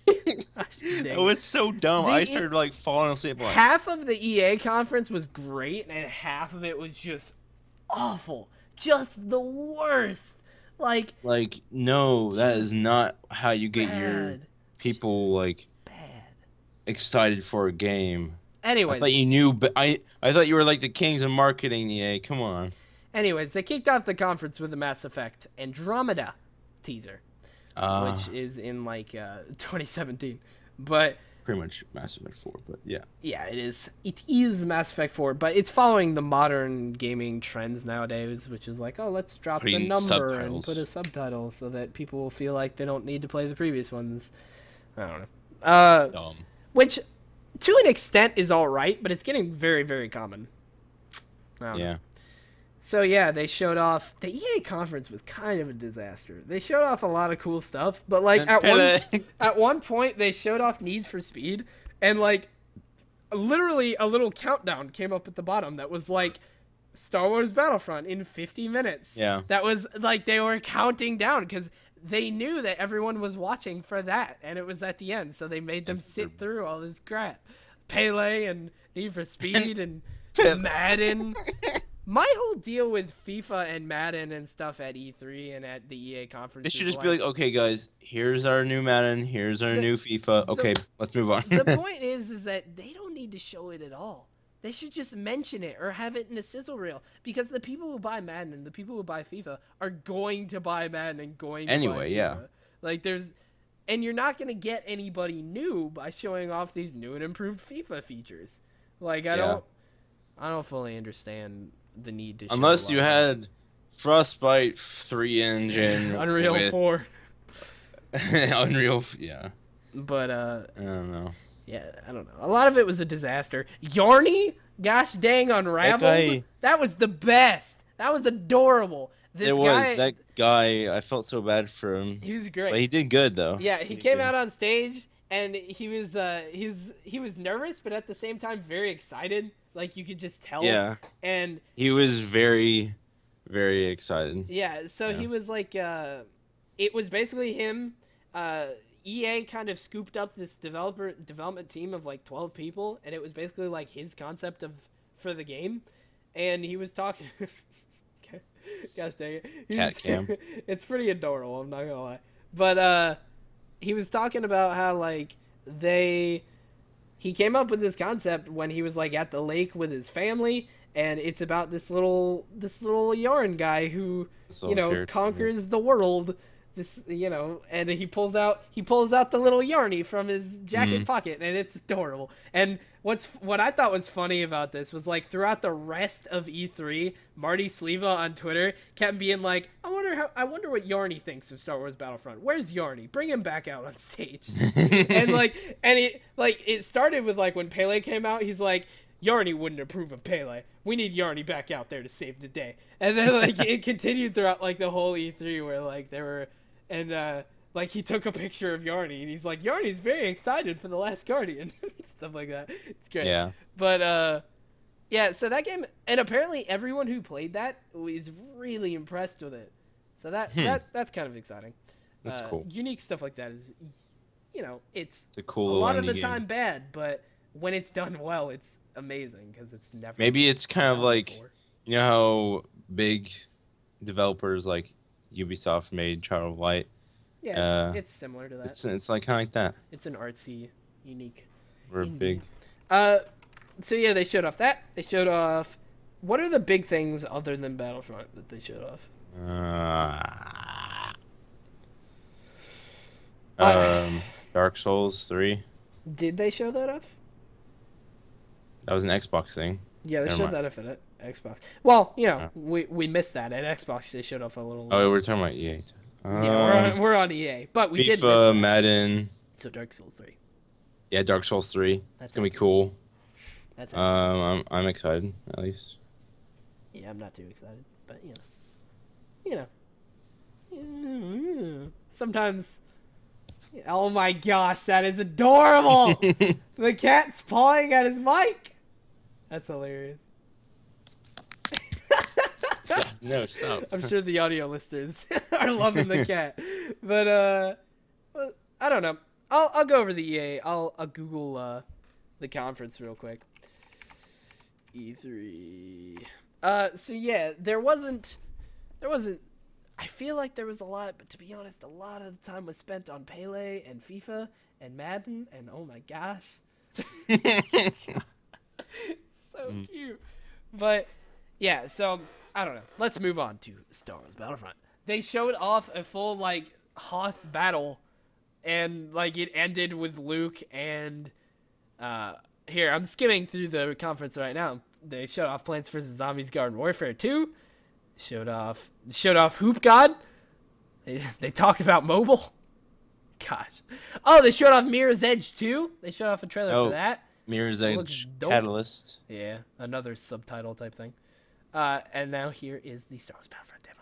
It was so dumb. I started like falling asleep. Like, half of the EA conference was great, and half of it was just awful, just the worst. Like no, that is not how you get your people like excited for a game. Anyways, I thought you knew, but I thought you were like the kings of marketing. EA, come on. Anyways, they kicked off the conference with the Mass Effect Andromeda teaser, which is in like 2017, but pretty much Mass Effect 4. But yeah, it is. It is Mass Effect 4, but it's following the modern gaming trends nowadays, which is like, oh, let's drop the number and put a subtitle so that people will feel like they don't need to play the previous ones. I don't know. Dumb. Which, to an extent, is all right, but it's getting very, very common. I don't know. So yeah, they showed off. The EA conference was kind of a disaster. They showed off a lot of cool stuff, but like at one point they showed off Need for Speed, and like literally a little countdown came up at the bottom that was like Star Wars Battlefront in 50 minutes. Yeah. That was like they were counting down because they knew that everyone was watching for that, and it was at the end, so they made them sit through all this crap. Pele and Need for Speed and Madden. My whole deal with FIFA and Madden and stuff at E3 and at the EA conference. It should just be like, okay, guys, here's our new Madden, here's our new FIFA. Okay, let's move on. The point is that they don't need to show it at all. They should just mention it or have it in a sizzle reel, because the people who buy Madden and the people who buy FIFA are going to buy Madden and going to buy FIFA. Yeah. Like and you're not going to get anybody new by showing off these new and improved FIFA features. Like I don't fully understand the need to show unless you had Frostbite 3 engine Unreal 4. Unreal, yeah. But I don't know. Yeah, I don't know. A lot of it was a disaster. Yarny, gosh dang, Unraveled. That was the best. That was adorable. That guy. I felt so bad for him. He was great. But he did good though. Yeah, he came out on stage and he was nervous, but at the same time very excited. Like you could just tell. Yeah. And he was very, very excited. Yeah. So he was like, it was basically him. EA kind of scooped up this development team of like 12 people, and it was basically like his concept for the game, and he was talking. Gosh dang it! Cat cam. It's pretty adorable. I'm not gonna lie, but he was talking about how like he came up with this concept when he was like at the lake with his family, and it's about this little yarn guy who conquers the world. Just, and he pulls out the little Yarny from his jacket pocket, and it's adorable. And what I thought was funny about this was like throughout the rest of E3, Marty Sleva on Twitter kept being like, I wonder what Yarny thinks of Star Wars Battlefront. Where's Yarny? Bring him back out on stage. It started with like when Pele came out, he's like, Yarny wouldn't approve of Pele. We need Yarny back out there to save the day. And then like it continued throughout like the whole E3 where like there were Like, he took a picture of Yarny, and he's like, Yarny's very excited for The Last Guardian. Stuff like that. It's great. Yeah. But, yeah, so that game, and apparently everyone who played that is really impressed with it. So that's kind of exciting. That's cool. Unique stuff like that is, you know, it's a cool a lot of the game. time bad, but when it's done well, it's amazing because it's never. Maybe it's kind of like, before. You know how big developers like Ubisoft made Child of Light. Yeah, it's similar to that. It's like kind of like that. It's an artsy, unique. We're big. So yeah, they showed off that. They showed off. What are the big things other than Battlefront that they showed off? Dark Souls 3. Did they show that off? That was an Xbox thing. Yeah, they showed that off at Xbox. Well, you know, we missed that at Xbox. They showed off a little. Oh, we're talking about EA. Yeah, we're on EA, but we did miss FIFA, that. Madden. So Dark Souls 3. Yeah, Dark Souls 3. That's gonna be cool. That's I'm excited at least. Yeah, I'm not too excited, but you know, sometimes. Oh my gosh, that is adorable! The cat's pawing at his mic. That's hilarious. No, stop. I'm sure the audio listeners are loving the cat, but I don't know. I'll go over the EA. I'll Google the conference real quick. E3. So yeah, there wasn't. I feel like there was a lot, but to be honest, a lot of the time was spent on Pele and FIFA and Madden, and oh my gosh, so cute. But yeah, so I don't know. Let's move on to Star Wars Battlefront. They showed off a full like Hoth battle, and like it ended with Luke and here I'm skimming through the conference right now. They showed off Plants vs Zombies Garden Warfare 2. Showed off Hoop God. They talked about mobile. Gosh. Oh, they showed off Mirror's Edge 2. They showed off a trailer for that. Mirror's Edge Catalyst. Yeah, another subtitle type thing. And now here is the Star Wars Battlefront demo.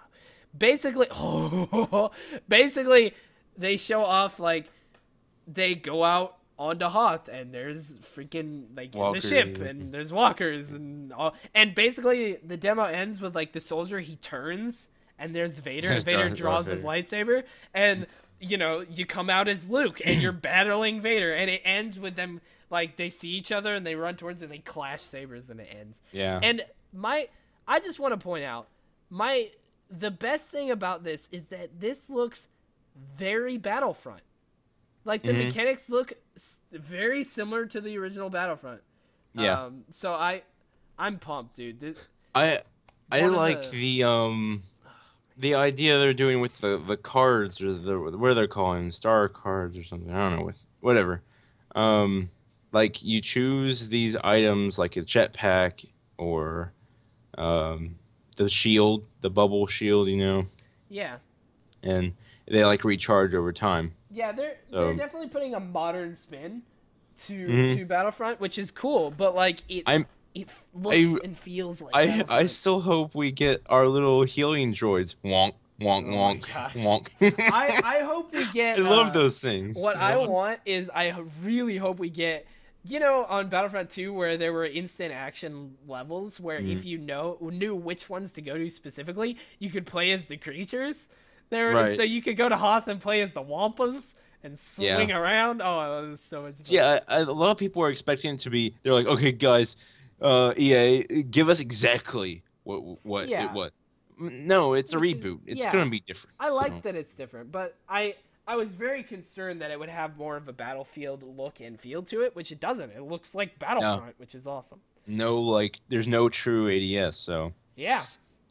Basically, they show off like they go out onto Hoth and there's freaking like walkers, the ship and there's walkers and all, and basically the demo ends with like the soldier, he turns and there's Vader and Vader draws his lightsaber and you know you come out as Luke and you're battling Vader and it ends with them like they see each other and they run towards and they clash sabers and it ends. Yeah. And I just want to point out the best thing about this is that this looks very Battlefront. Like, the mechanics look very similar to the original Battlefront. Yeah. So I'm pumped, dude. I like the idea they're doing with the cards or what they're calling star cards or something. I don't know whatever. Like you choose these items like a jetpack or the shield, the bubble shield, you know. Yeah. And they like recharge over time. Yeah, they're definitely putting a modern spin to Battlefront, which is cool. But like it looks and feels like. I still hope we get our little healing droids. Wonk wonk wonk wonk. I hope we get. I love those things. What I want is I really hope we get. You know, on Battlefront 2, where there were instant action levels, where if you knew which ones to go to specifically, you could play as the creatures. So you could go to Hoth and play as the Wampas and swing around. Oh, it was so much fun. Yeah, a lot of people are expecting it to be. They're like, okay, guys, EA, give us exactly what it was. No, it's a reboot. It's gonna be different. I like that it's different, but I was very concerned that it would have more of a Battlefield look and feel to it, which it doesn't. It looks like Battlefront, which is awesome. No, like there's no true ADS, so. Yeah.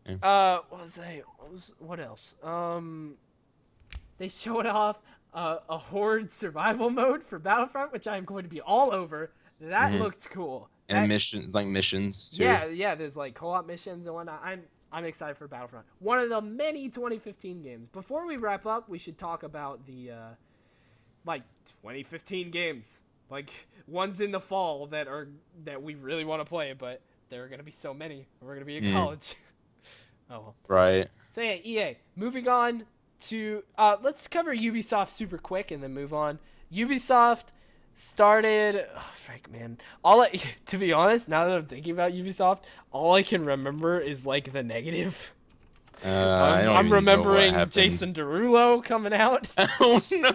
What else? They showed off a horde survival mode for Battlefront, which I'm going to be all over. That looked cool. And missions too. Yeah. There's like co-op missions and whatnot. I'm excited for Battlefront. One of the many 2015 games. Before we wrap up, we should talk about the like 2015 games, like ones in the fall that we really want to play, but there are gonna be so many. We're gonna be in college. Oh well. Right. So yeah, EA. Moving on let's cover Ubisoft super quick and then move on. Ubisoft started. Oh, Frank, man. To be honest, now that I'm thinking about Ubisoft, all I can remember is like the negative. I'm remembering Jason Derulo coming out. Oh no!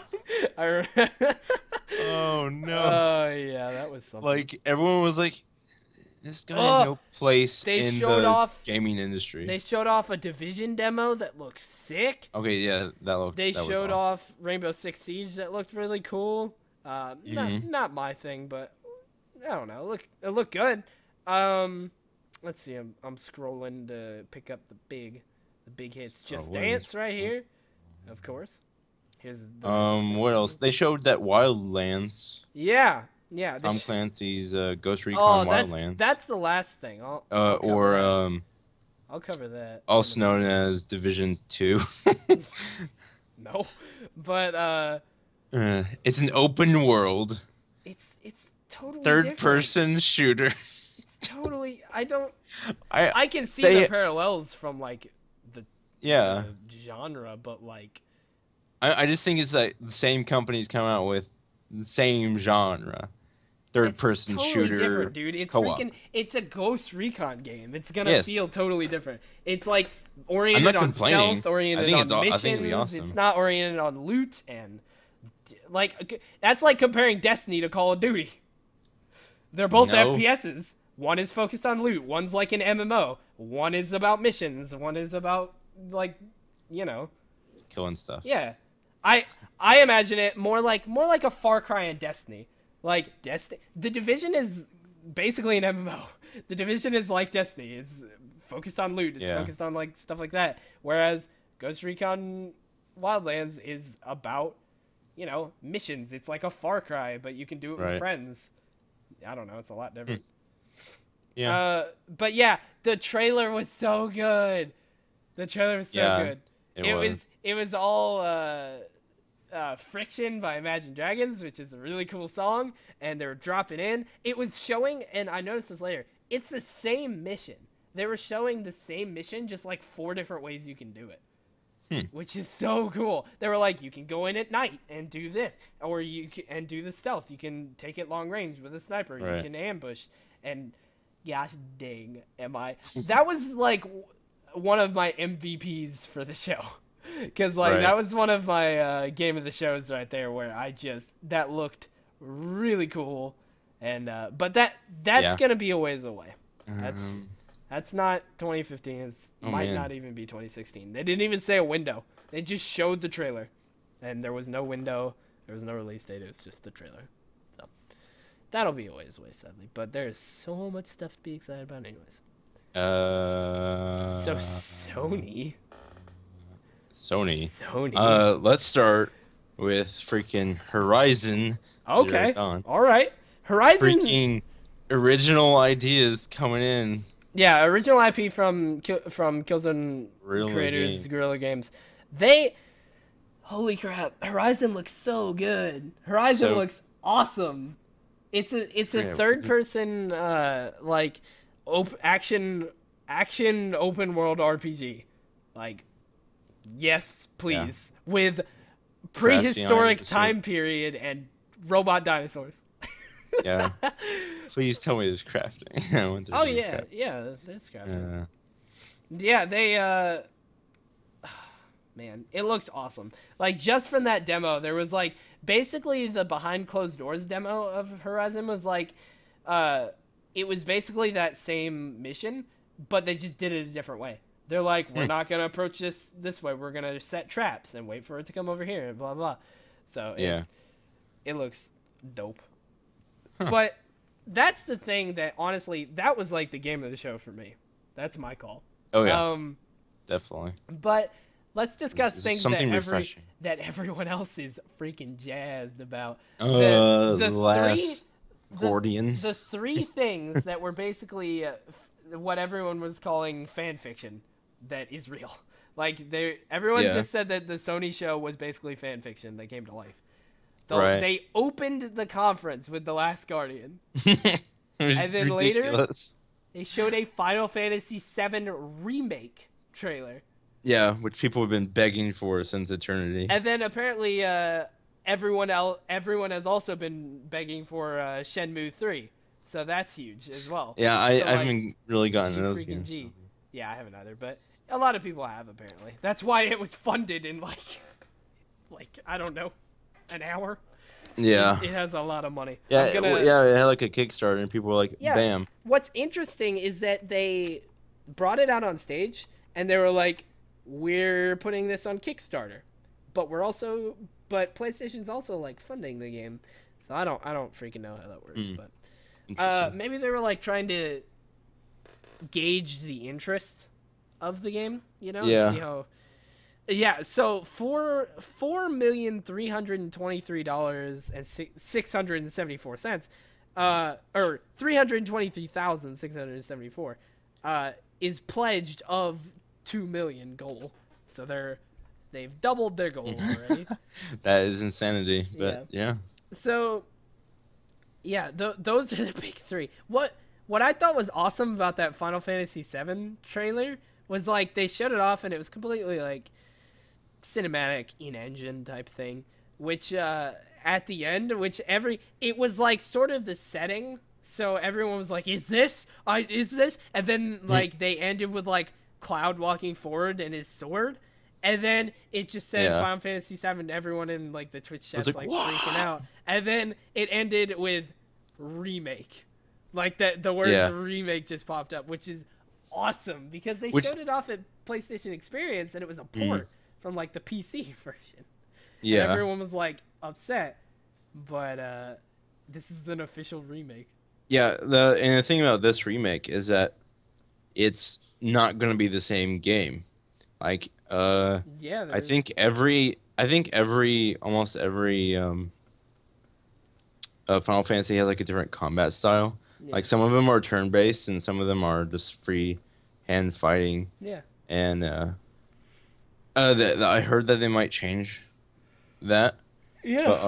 Oh no! Oh yeah, that was something. Like everyone was like, "This guy has no place in the gaming industry." They showed off a Division demo that looks sick. Okay, yeah, that looked. They showed awesome. Off Rainbow Six Siege that looked really cool. Not my thing, but I don't know. It looked good. Let's see. I'm scrolling to pick up the big hits. Just Dance right here, of course. Here's the what else? They showed that Wildlands. Yeah. Tom Clancy's Ghost Recon Wildlands. That's the last thing. I'll cover that. Also known as Division 2. No, but it's an open world. It's totally third-person shooter. It's totally. I can see the parallels from like the genre, but like. I just think it's like the same companies come out with the same genre. Third-person shooter. Different, dude. It's freaking. It's a Ghost Recon game. It's gonna feel totally different. It's like oriented on stealth, oriented on missions. Awesome. It's not oriented on loot and like that's like comparing Destiny to Call of Duty. They're both FPSs. One is focused on loot. One's like an MMO. One is about missions. One is about like, killing stuff. Yeah. I imagine it more like a Far Cry and Destiny. Like the Division is basically an MMO. The Division is like Destiny. It's focused on loot. It's focused on like stuff like that. Whereas Ghost Recon Wildlands is about, missions. It's like a Far Cry, but you can do it with friends. I don't know. It's a lot different. Yeah. But yeah, the trailer was so good. The trailer was so good. It was all Friction by Imagine Dragons, which is a really cool song, and they're dropping in. It was showing, and I noticed this later, it's the same mission. They were showing the same mission, just like 4 different ways you can do it. Which is so cool. They were like, you can go in at night and do this, or and do the stealth. You can take it long range with a sniper. Right. You can ambush, and gosh dang, that was like one of my MVPs for the show, because that was one of my game of the shows right there, where that looked really cool, and but that's gonna be a ways away. That's not 2015. It might not even be 2016. They didn't even say a window. They just showed the trailer. And there was no window. There was no release date. It was just the trailer. So that'll be a ways away, sadly. But there's so much stuff to be excited about anyways. So Sony. Let's start with freaking Horizon. Okay. All right. Horizon. Freaking original ideas coming in. Yeah, original IP from Killzone creators, Guerrilla Games. Holy crap! Horizon looks so good. Horizon looks awesome. It's a third person like action open world RPG. Like, yes, please, with prehistoric time period and robot dinosaurs. Yeah. Please tell me there's crafting. There's crafting. Yeah, they man, it looks awesome. Like, just from that demo, there was like basically the behind closed doors demo of Horizon was like it was basically that same mission, but they just did it a different way. They're like, we're not gonna approach this way. We're gonna set traps and wait for it to come over here and blah blah. So it looks dope. But that's the thing that, honestly, that was like the game of the show for me. That's my call. Oh, yeah. Definitely. But let's discuss things that everyone else is freaking jazzed about. The Last Guardian. The 3 things that were basically what everyone was calling fan fiction that is real. Like, everyone just said that the Sony show was basically fan fiction that came to life. They opened the conference with The Last Guardian. And then later, they showed a Final Fantasy VII Remake trailer. Yeah, which people have been begging for since eternity. And then apparently everyone has also been begging for Shenmue 3. So that's huge as well. Yeah, So I like haven't really gotten G into those freaking games. G. Yeah, I haven't either, but a lot of people have apparently. That's why it was funded in like I don't know, an hour. Yeah. It has a lot of money. Yeah, I'm it had like a Kickstarter, and people were like, Yeah. "Bam!" What's interesting is that they brought it out on stage and they were like, "We're putting this on Kickstarter, but but PlayStation's also like funding the game." So I don't freaking know how that works, but maybe they were like trying to gauge the interest of the game, you know, and see how. Yeah, so for $4,323,674, or 323,674, is pledged of 2 million goal. So they've doubled their goal already. That is insanity, but yeah. So yeah, those are the big three. What I thought was awesome about that Final Fantasy VII trailer was like they showed it off and it was completely like cinematic in-engine type thing, which at the end, it was like sort of the setting, so everyone was like, is this, and then like they ended with like Cloud walking forward and his sword, and then it just said Final Fantasy VII. Everyone in like the Twitch chat's like freaking out, and then it ended with remake, like that the words remake just popped up, which is awesome because they showed it off at PlayStation Experience and it was a port from like the PC version. Yeah. And everyone was like upset, but this is an official remake. Yeah, the thing about this remake is that it's not going to be the same game. Like I think almost every Final Fantasy has like a different combat style. Yeah. Like some of them are turn-based and some of them are just free hand fighting. Yeah. And I heard that they might change that. Yeah. But,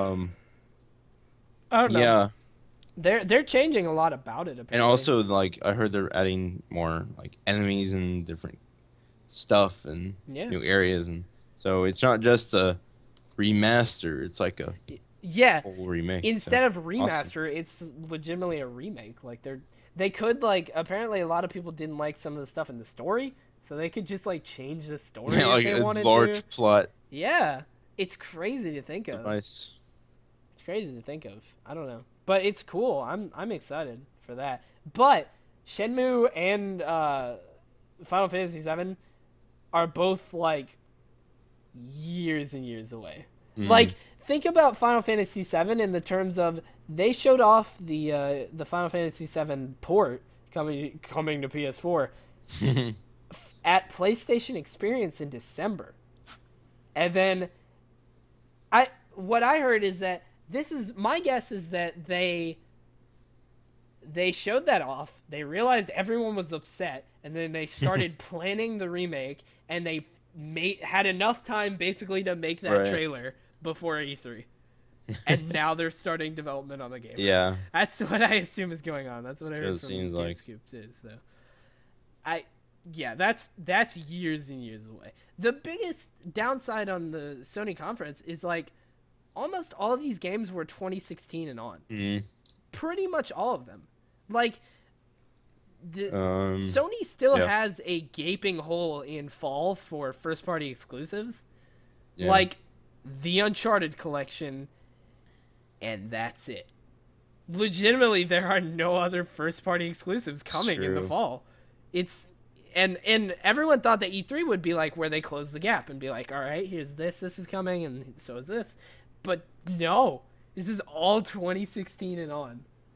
I don't know. Yeah. They're changing a lot about it, apparently. And also, like, I heard they're adding more, like, enemies and different stuff and new areas. And so it's not just a remaster. It's like a whole remake. Instead of remaster, it's legitimately a remake. Like, they could, like, apparently a lot of people didn't like some of the stuff in the story. So they could just like change the story if they wanted to. Large plot. Yeah, it's crazy to think of. Nice. It's crazy to think of. I don't know, but it's cool. I'm excited for that. But Shenmue and Final Fantasy VII are both like years and years away. Like think about Final Fantasy VII in the terms of they showed off the Final Fantasy VII port coming to PS4. At PlayStation Experience in December. And then what I heard is that my guess is that they showed that off, they realized everyone was upset, and then they started planning the remake, and they had enough time basically to make that trailer before E3. And now they're starting development on the game. Yeah. That's what I assume is going on. That's what I heard from GameScoop too. So yeah, that's years and years away. The biggest downside on the Sony conference is like almost all of these games were 2016 and on. Pretty much all of them. Like Sony still has a gaping hole in fall for first party exclusives. Yeah. Like the Uncharted collection, and that's it. Legitimately, there are no other first party exclusives coming in the fall. And everyone thought that E3 would be like where they close the gap and be like, all right, here's this is coming, and so is this. But no, this is all 2016 and on.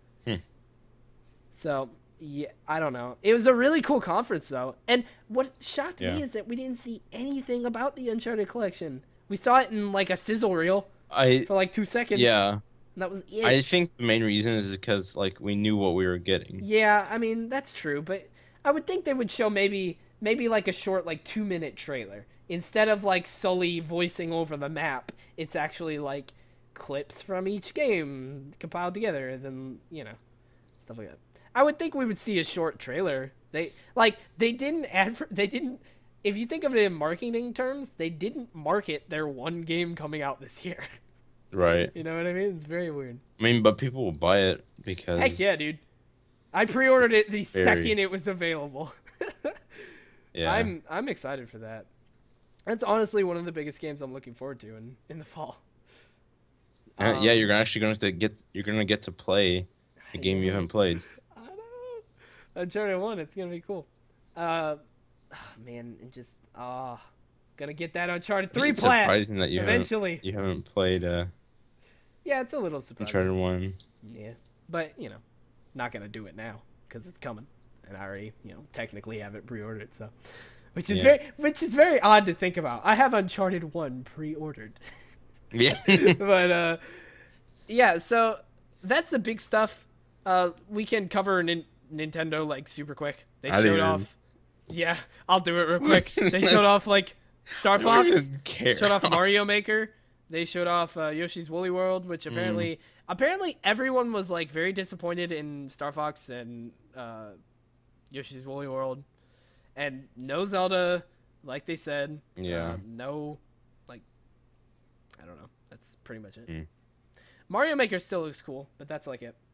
So, yeah, I don't know. It was a really cool conference, though. And what shocked me is that we didn't see anything about the Uncharted collection. We saw it in like a sizzle reel for like 2 seconds. Yeah. And that was it. I think the main reason is because like we knew what we were getting. Yeah, I mean, that's true, but I would think they would show maybe like a short like 2-minute trailer instead of like Sully voicing over the map. It's actually like clips from each game compiled together, and then stuff like that. I would think we would see a short trailer. They didn't if you think of it in marketing terms, they didn't market their one game coming out this year. Right. You know what I mean? It's very weird. I mean, but people will buy it because... Heck yeah, dude. I pre-ordered it the second it was available. Yeah. I'm excited for that. That's honestly one of the biggest games I'm looking forward to in the fall. Yeah, you're actually going to get to play a game you haven't played. I know. Uncharted 1, it's going to be cool. Man, and just gonna get that Uncharted 3 plat. Surprising that you eventually haven't played yeah, it's a little surprising. Uncharted 1. Yeah. But, not gonna do it now because it's coming. And I already, technically have it pre-ordered, so which is very odd to think about. I have Uncharted 1 pre-ordered. Yeah. But yeah, so that's the big stuff. We can cover Nintendo like super quick. They showed off. Yeah, I'll do it real quick. They showed off like Star Fox. Showed off Mario Maker. They showed off Yoshi's Woolly World, which apparently everyone was like very disappointed in Star Fox and Yoshi's Woolly World, and no Zelda, like they said. Yeah. No, like, I don't know. That's pretty much it. Mario Maker still looks cool, but that's like it.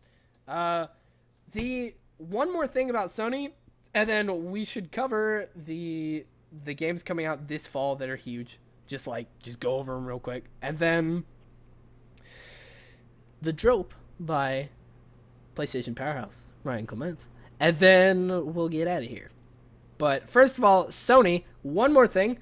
The one more thing about Sony, and then we should cover the games coming out this fall that are huge. Just go over them real quick. And then The Drope by PlayStation Powerhouse, Ryan Clements. And then we'll get out of here. But first of all, Sony, one more thing.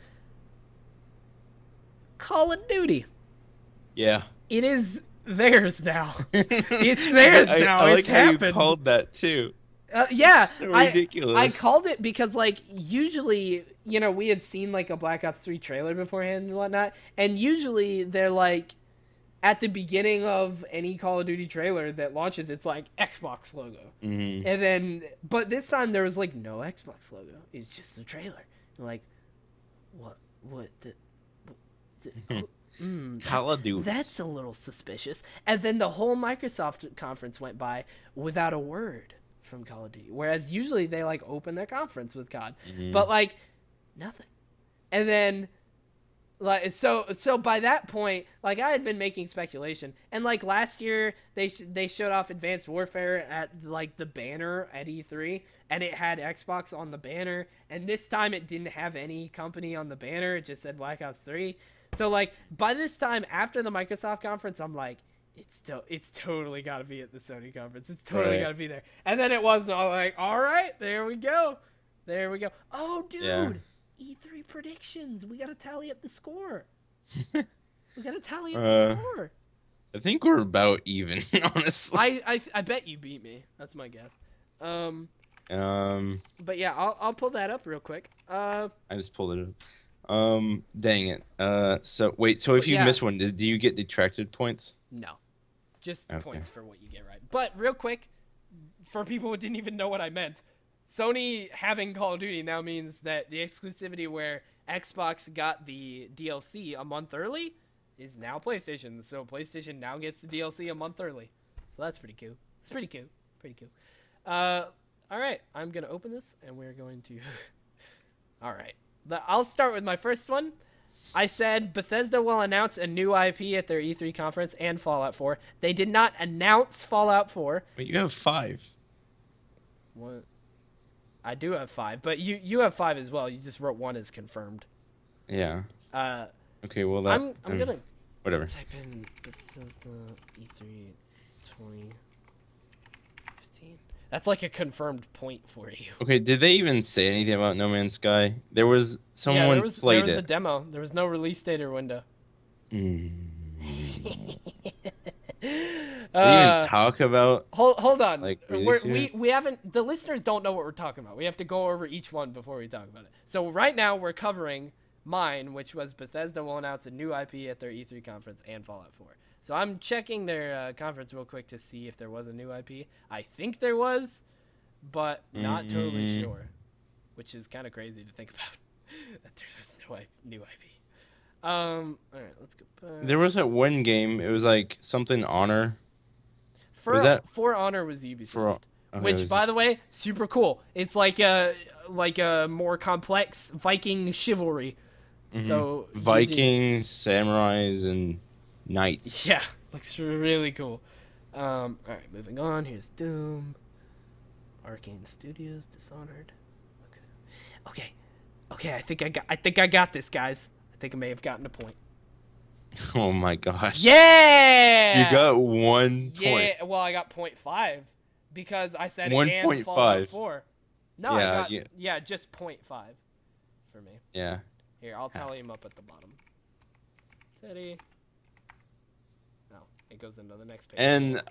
Call of Duty. Yeah. It is theirs now. It's theirs now. I it's like how happened. you called that too. Yeah, so ridiculous. I called it because, like, usually, we had seen, like, a Black Ops 3 trailer beforehand and whatnot, and usually they're, like, at the beginning of any Call of Duty trailer that launches, it's, like, Xbox logo. Mm-hmm. And then, but this time there was, like, no Xbox logo. It's just a trailer. You're like, Call of Duty. That's a little suspicious. And then the whole Microsoft conference went by without a word from Call of Duty, whereas usually they like open their conference with COD, but like nothing. And then like so by that point, like I had been making speculation, and like last year they showed off Advanced Warfare at like the banner at E3, and it had Xbox on the banner, and this time it didn't have any company on the banner. It just said Black Ops 3. So like by this time after the Microsoft conference, I'm like, it's totally got to be at the Sony conference. It's totally got to be there. And then it wasn't. I was like, all right, there we go. Oh, dude, yeah. E3 predictions. We got to tally up the score. I think we're about even, honestly. I bet you beat me. That's my guess. But yeah, I'll pull that up real quick. I just pulled it up. Dang it. So if you miss one, do you get detracted points? No. Just points for what you get right. But real quick, for people who didn't even know what I meant, Sony having Call of Duty now means that the exclusivity where Xbox got the DLC a month early is now PlayStation. So PlayStation now gets the DLC a month early. So that's pretty cool. It's pretty cool. All right, I'm going to open this, and we're going to... All right. I'll start with my first one. I said Bethesda will announce a new IP at their E3 conference and Fallout 4. They did not announce Fallout 4. But you have 5. What? I do have 5, but you have 5 as well. You just wrote 1 as confirmed. Yeah. Okay, well that... I'm gonna... Whatever. Type in Bethesda E3 2015. That's like a confirmed point for you. Okay, did they even say anything about No Man's Sky? There was someone played it. There was a demo. There was no release date or window. They even talk about... Hold on. Like, we haven't... The listeners don't know what we're talking about. We have to go over each one before we talk about it. So right now we're covering mine, which was Bethesda will announce a new IP at their E3 conference and Fallout 4. So I'm checking their conference real quick to see if there was a new IP. I think there was, but not totally sure, which is kind of crazy to think about that there was no new IP. All right, let's go back. There was that one game. It was like something Honor. For Honor was Ubisoft, which, by the way, super cool. It's like like a more complex Viking chivalry. So Vikings, samurais, and knights. Yeah, looks really cool. All right, moving on. Here's Doom, Arcane Studios, Dishonored. Okay. I think I got this, guys. I think I may have gotten a point. Oh my gosh. Yeah! You got 1 point. Yeah, well, I got 0.5 because I said 1.5. 4. No, yeah, I got just 0.5 for me. Yeah. Here, I'll tally him up at the bottom. Steady. No, it goes into the next page. And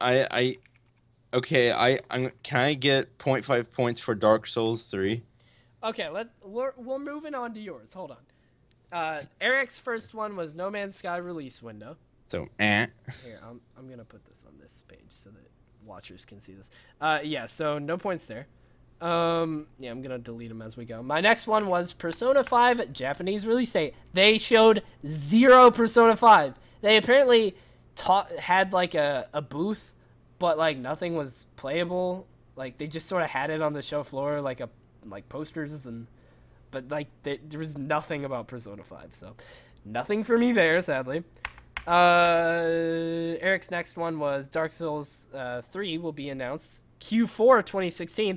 can I get 0.5 points for Dark Souls 3? Okay, we're moving on to yours. Hold on. Eric's first one was No Man's Sky release window. So, Here, I'm gonna put this on this page so that watchers can see this. Yeah, so no points there. Yeah, I'm gonna delete them as we go. My next one was Persona 5 Japanese release date. They showed 0 Persona 5. They apparently had like a booth, but like nothing was playable. Like they just sort of had it on the show floor, like posters but like there was nothing about Persona 5. So nothing for me there, sadly. Eric's next one was Dark Souls 3 will be announced Q4 2016.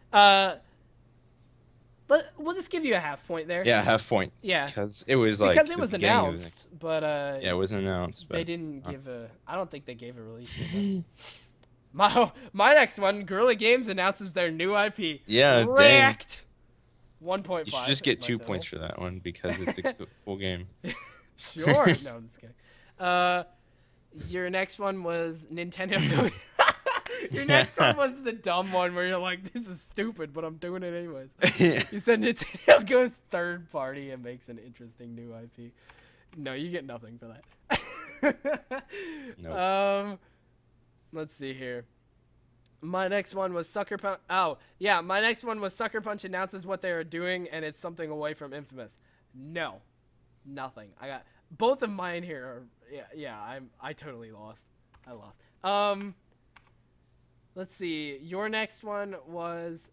We'll just give you a half point there. Yeah, half point. Yeah, because it was announced, but yeah, it wasn't announced. But, they didn't give a. I don't think they gave a release. my next one, Guerrilla Games announces their new IP. Yeah, Wrecked. 1.5. You should just get 2 points for that one because it's a full game. Sure. No, I'm just kidding. Your next one was Nintendo. Your next one was the dumb one where you're like, this is stupid, but I'm doing it anyways. You said Nintendo goes third party and makes an interesting new IP. No, you get nothing for that. Nope. Let's see here. My next one was Sucker Punch. Oh, yeah, my next one was Sucker Punch announces what they are doing, and it's something away from Infamous. No, nothing. I got both of mine here. I totally lost. I lost. Let's see. Your next one was.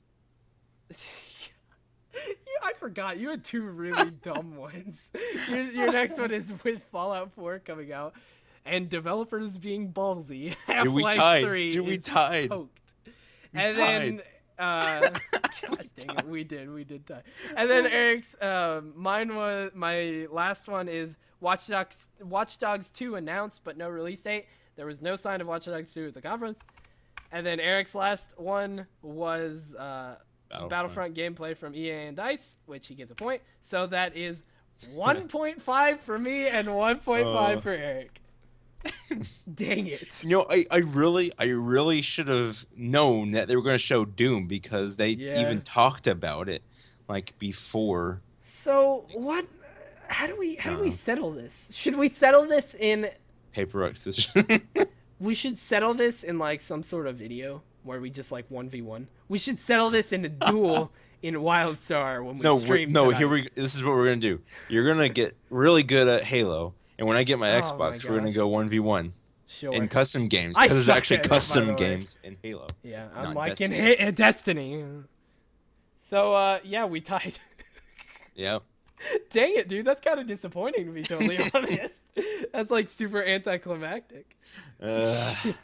I forgot. You had 2 really dumb ones. Your next one is with Fallout 4 coming out, and developers being ballsy. Half-Life 3 Dude, we tied. Poked. Then, gosh dang it, we did tie. And then Eric's, my last one is Watch Dogs 2 announced, but no release date. There was no sign of Watch Dogs 2 at the conference. And then Eric's last one was Battlefront gameplay from EA and DICE, which he gets a point. So that is 1.5 for me and 1.5 for Eric. Dang it. You know, I really should have known that they were going to show Doom because they even talked about it like before. So what? How do we settle this? Should we settle this in paper rock scissors? We should settle this in like some sort of video where we just like 1v1. We should settle this in a duel in WildStar when we stream. This is what we're gonna do. You're gonna get really good at Halo, and when I get my Xbox, we're gonna go 1v1. Sure. In custom games, because there's actually custom games in Halo. Yeah, I'm like in Destiny. So yeah, we tied. Yeah. Dang it, dude. That's kind of disappointing, to be totally honest. That's like super anticlimactic. Oh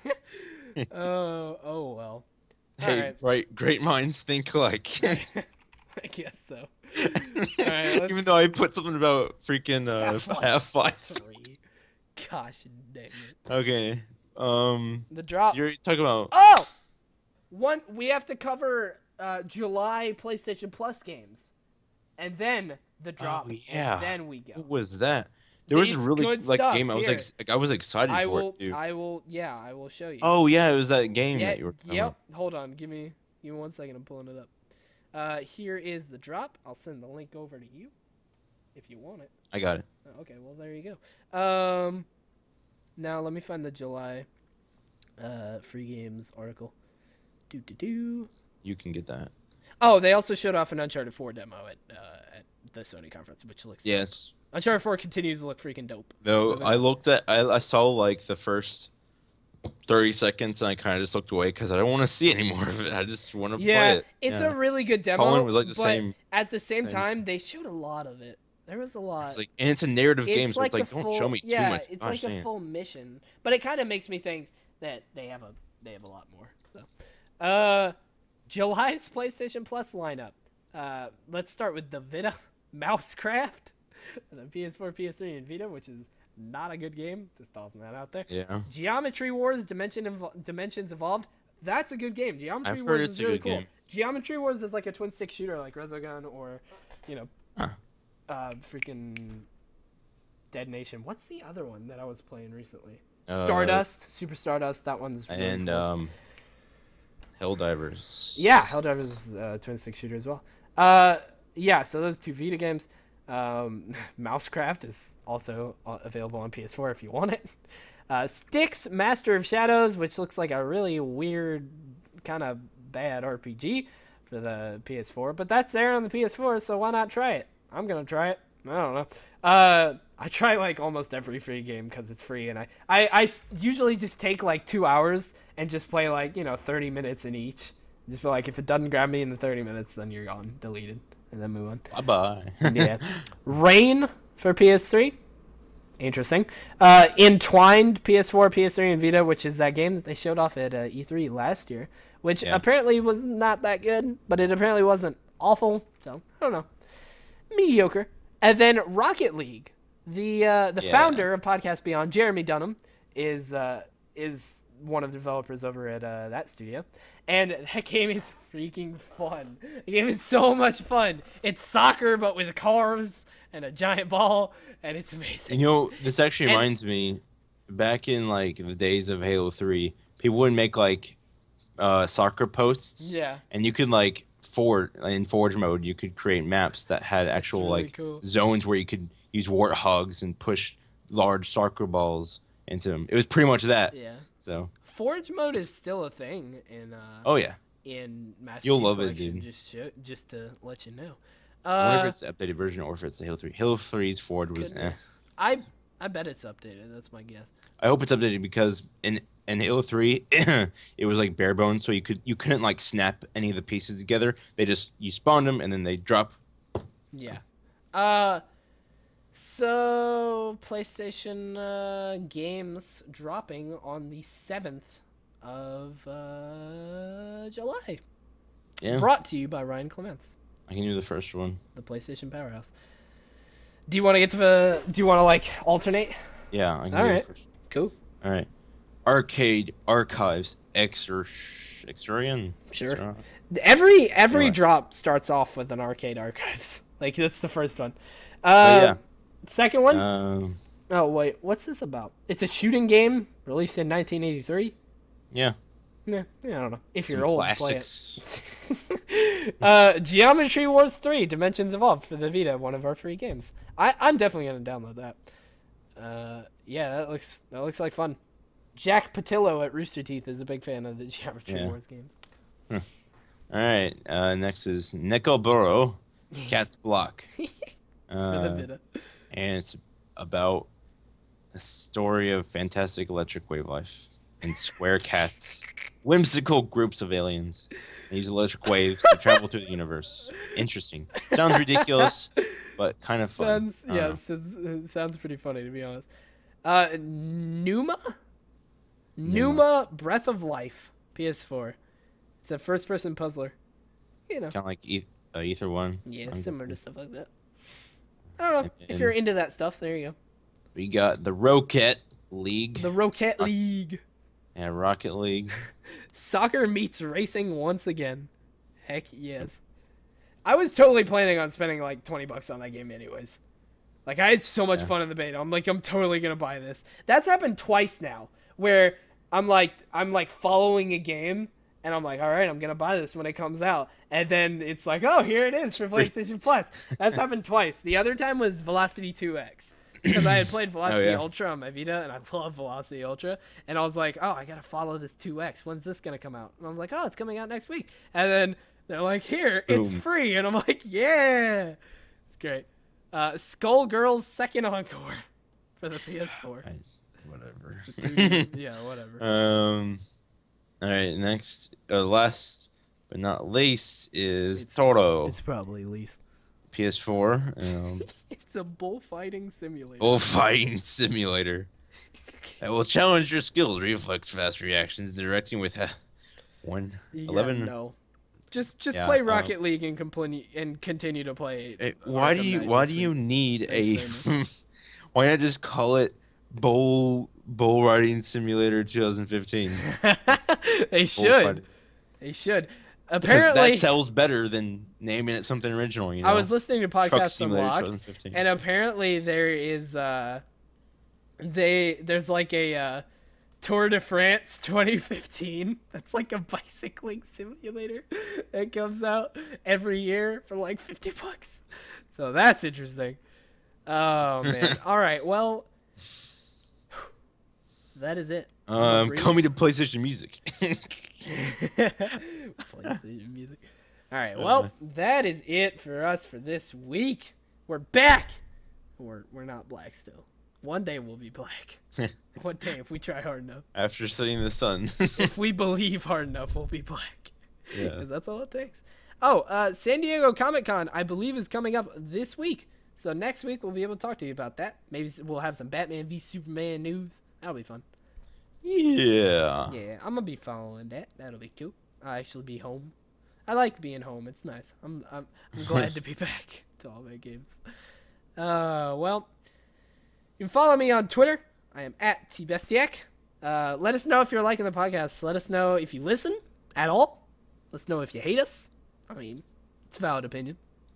well. Hey, right. Great minds think alike. I guess so. All right, even though I put something about freaking Half-Life 3. Gosh dang it. Okay. The drop. You're talking about. Oh, we have to cover July PlayStation Plus games, and then the drop. Oh, yeah. And then we go. What was that? There was a really game. I was excited for it too. I will show you. Oh yeah, it was that game that you were talking about. Hold on, give me 1 second. I'm pulling it up. Here is the drop. I'll send the link over to you if you want it. I got it. Okay, well there you go. Now let me find the July free games article. You can get that. Oh, they also showed off an Uncharted 4 demo at the Sony conference, which looks dope. Uncharted 4 continues to look freaking dope. Though I saw like the first 30 seconds, and I kind of just looked away because I don't want to see any more of it. I just want to play Yeah, it. it's Yeah. a really good demo, Colin was like the but same. at the same time, they showed a lot of it. There was a lot. It's like, and it's a narrative game, It's so it's like a like, don't show full, me too yeah, much. it's Gosh, like a full mission. But it kind of makes me think that they have a lot more. So, July's PlayStation Plus lineup. Let's start with the Vita Mousecraft, the PS4, PS3, and Vita, which is not a good game. Just tossing that out there. Yeah. Geometry Wars Dimensions Evolved. That's a good game. Geometry I've Wars heard is really cool. game. Geometry Wars is like a twin stick shooter like Resogun or, freaking Dead Nation. What's the other one that I was playing recently? Stardust, Super Stardust. That one's really cool. Helldivers. Yeah, Helldivers is a twin stick shooter as well. Yeah, so those two Vita games. Mousecraft is also available on PS4 if you want it. Styx Master of Shadows, which looks like a really weird, kind of bad RPG for the PS4, but that's there on the PS4, so why not try it? I'm gonna try it. I don't know. I try like almost every free game because it's free, and I usually just take like 2 hours and just play like 30 minutes in each. Just feel like if it doesn't grab me in the 30 minutes, then you're gone, deleted, and then move on. Bye bye. Yeah. Rain for PS3. Interesting. Entwined PS4, PS3, and Vita, which is that game that they showed off at E3 last year, which apparently was not that good, but it apparently wasn't awful. So I don't know, mediocre. And then Rocket League, the founder of Podcast Beyond, Jeremy Dunham, is one of the developers over at that studio, and that game is freaking fun. The game is so much fun. It's soccer but with cars and a giant ball, and it's amazing. This actually reminds me, back in like the days of Halo 3, people would make like soccer posts. Yeah. And you could like in Forge mode, you could create maps that had actual really cool zones where you could use warthogs and push large soccer balls into them. It was pretty much that. Yeah. So Forge mode is still a thing in in Master You'll Chief love Collection, it, dude. Just to let you know. I wonder if it's the updated version or if it's the Halo 3. Halo 3's Forge was I bet it's updated. That's my guess. I hope it's updated because in Halo 3 it was like bare bones, so you couldn't like snap any of the pieces together. You spawned them and then they drop. Yeah. So PlayStation games dropping on the 7th of July. Yeah. Brought to you by Ryan Clements. I can do the first one. The PlayStation Powerhouse. Do you want to like alternate? Yeah, I can All do right. the first. Cool. All right. Arcade Archives Exorian. Sure. Every drop starts off with an Arcade Archives. Like that's the first one. Second one? Oh wait, what's this about? It's a shooting game released in 1983. Yeah. Yeah, I don't know. If you're old, classics. play it. Geometry Wars 3: Dimensions Evolved for the Vita, one of our free games. I'm definitely gonna download that. Yeah, that looks like fun. Jack Patillo at Rooster Teeth is a big fan of the Geometry Wars games. All right. Next is Neckleborough Cat's Block. For the Vita. And it's about a story of fantastic electric wave life and square cats. Whimsical groups of aliens. They use electric waves to travel through the universe. Interesting. Sounds ridiculous, but kind of fun. It sounds pretty funny, to be honest. Numa Breath of Life, PS4. It's a first-person puzzler. Kind of like Ether 1. Yeah, similar to stuff like that. I don't know. If you're into that stuff, there you go. We got the Rocket League. The Rocket League. Yeah, Rocket League. Soccer meets racing once again. Heck yes. I was totally planning on spending like $20 on that game anyways. Like I had so much fun in the beta. I'm totally gonna buy this. That's happened twice now, where I'm like following a game and I'm like, all right, I'm gonna buy this when it comes out, and then it's like, oh, here it is for PlayStation Plus. That's happened twice. The other time was Velocity 2X. Because I had played Velocity Ultra on my Vita, and I love Velocity Ultra, and I was like, oh, I gotta follow this 2X. When's this gonna come out? And I was like, oh, it's coming out next week. And then they're like, here, it's free. And I'm like, yeah. It's great. Skullgirls Second Encore for the PS4. Whatever. Yeah, whatever. All right. Next, last but not least is Toro. It's probably least. PS4. It's a bullfighting simulator. Bullfighting simulator. It will challenge your skills, reflex, fast reactions, directing with 11. No. Just play Rocket League and continue to play. Why do you need why not just call it Bull Riding Simulator 2015? They should. They should. Apparently, because that sells better than naming it something original. You know? I was listening to podcasts Unlocked, and apparently there is there's like a Tour de France 2015. That's like a bicycling simulator that comes out every year for like $50. So that's interesting. Oh man. All right. Well, that is it. Coming to PlayStation Music. PlayStation Music. All right. Well, that is it for us for this week. We're back. We're not black still. One day we'll be black. One day if we try hard enough. After seeing the sun. If we believe hard enough, we'll be black. Yeah. Because that's all it takes. Oh, San Diego Comic-Con, I believe, is coming up this week. So next week we'll be able to talk to you about that. Maybe we'll have some Batman v Superman news. That'll be fun. Yeah. Yeah, I'm gonna be following that. That'll be cool. I'll actually be home. I like being home. It's nice. I'm glad to be back to all my games. Well, you can follow me on Twitter. I am at tbestiak. Let us know if you're liking the podcast. Let us know if you listen at all. Let us know if you hate us. I mean, it's a valid opinion.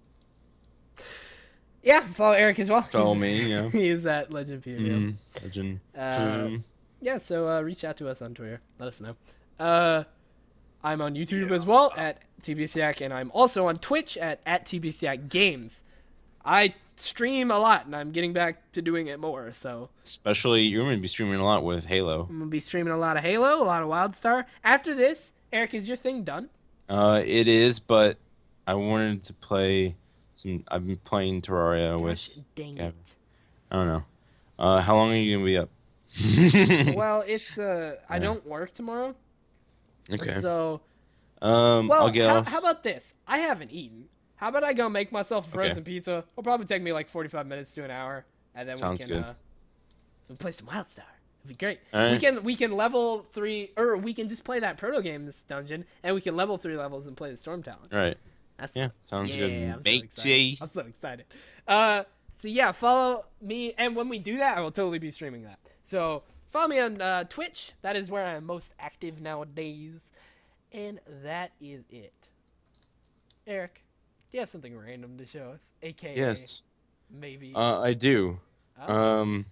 Yeah, follow Eric as well. Follow me, yeah. He's at Legend PMO. Legend. Yeah, so reach out to us on Twitter. Let us know. I'm on YouTube as well at tbstiak, and I'm also on Twitch at tbstiak games. I stream a lot, and I'm getting back to doing it more. So especially, you're going to be streaming a lot with Halo. I'm going to be streaming a lot of Halo, a lot of WildStar. After this, Eric, is your thing done? It is, but I wanted to play some. I've been playing Terraria with. Dang it! I don't know. How long are you going to be up? Well, it's I don't work tomorrow. Okay. So, I'll get off. How about this? I haven't eaten. How about I go make myself a frozen pizza? It'll probably take me like 45 minutes to an hour, and then we can we'll play some WildStar. It'd be great. Right. We can level 3, or we can just play that Proto Games dungeon, and we can level 3 levels and play the Storm Talon. Right. Sounds good. I'm so excited. So yeah, follow me, and when we do that, I will totally be streaming that. So follow me on Twitch. That is where I'm most active nowadays, and that is it. Eric, do you have something random to show us? AKA, yes, maybe. I do. Oh.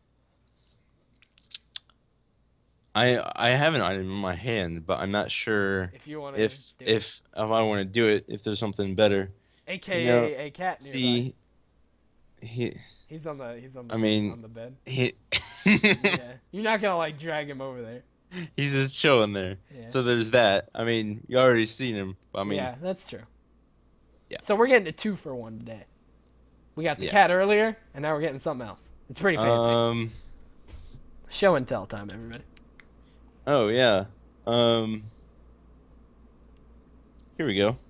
I have an item in my hand, but I'm not sure if I want to do it. If there's something better, AKA a cat nearby. See, he's on the on the bed. Yeah, you're not gonna like drag him over there. He's just chilling there. Yeah. So there's that. I mean, you already seen him. I mean, yeah, that's true. Yeah. So we're getting a 2 for 1 today. We got the cat earlier, and now we're getting something else. It's pretty fancy. Show and tell time, everybody. Oh yeah. Here we go.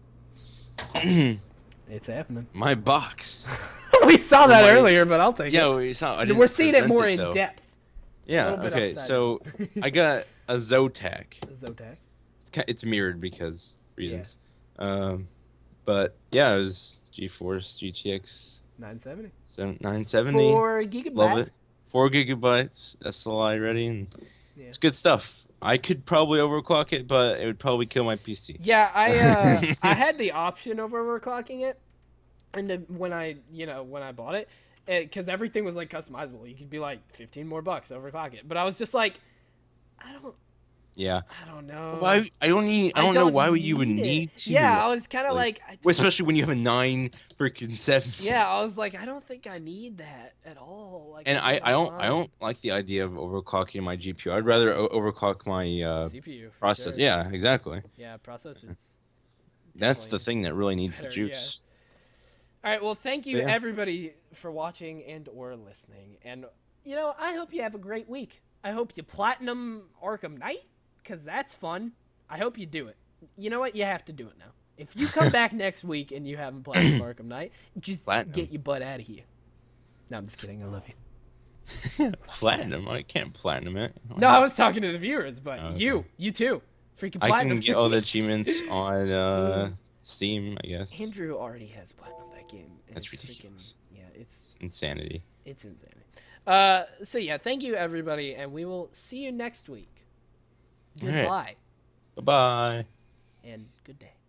It's happening. My box. We saw that earlier, but I'll take it. Yeah, we saw. We're seeing it more in depth. It's okay. So I got a Zotac. A Zotac. It's mirrored because reasons. Yeah. But yeah, it was GeForce GTX 970. 970. 4 gigabytes. Love it. 4 gigabytes. SLI ready, and it's good stuff. I could probably overclock it, but it would probably kill my PC. Yeah, I had the option of overclocking it, and when I bought it, because everything was like customizable. You could be like $15 more overclock it, but I was just like, I don't know. Why? I don't know why you would need to. Yeah, I was kind of like especially when you have a 970. Yeah, I was like, I don't think I need that at all. Like, and I don't like the idea of overclocking my GPU. I'd rather overclock my CPU processor. Sure. Yeah, exactly. Yeah, processors. That's the thing that really needs the juice. Yeah. All right, well, thank you everybody for watching and or listening. And you know, I hope you have a great week. I hope you platinum Arkham Knight, because that's fun. I hope you do it. You know what? You have to do it now. If you come back next week and you haven't platinum Arkham Knight, just get your butt out of here. No, I'm just kidding. I love you. Platinum? I can't platinum it. No, I was talking to the viewers, but you too. Freaking platinum. I can get all the achievements on Steam, I guess. Andrew already has platinum that game. That's ridiculous. It's insanity. It's insanity. So yeah, thank you everybody, and we will see you next week. Goodbye. Right. Bye-bye. And good day.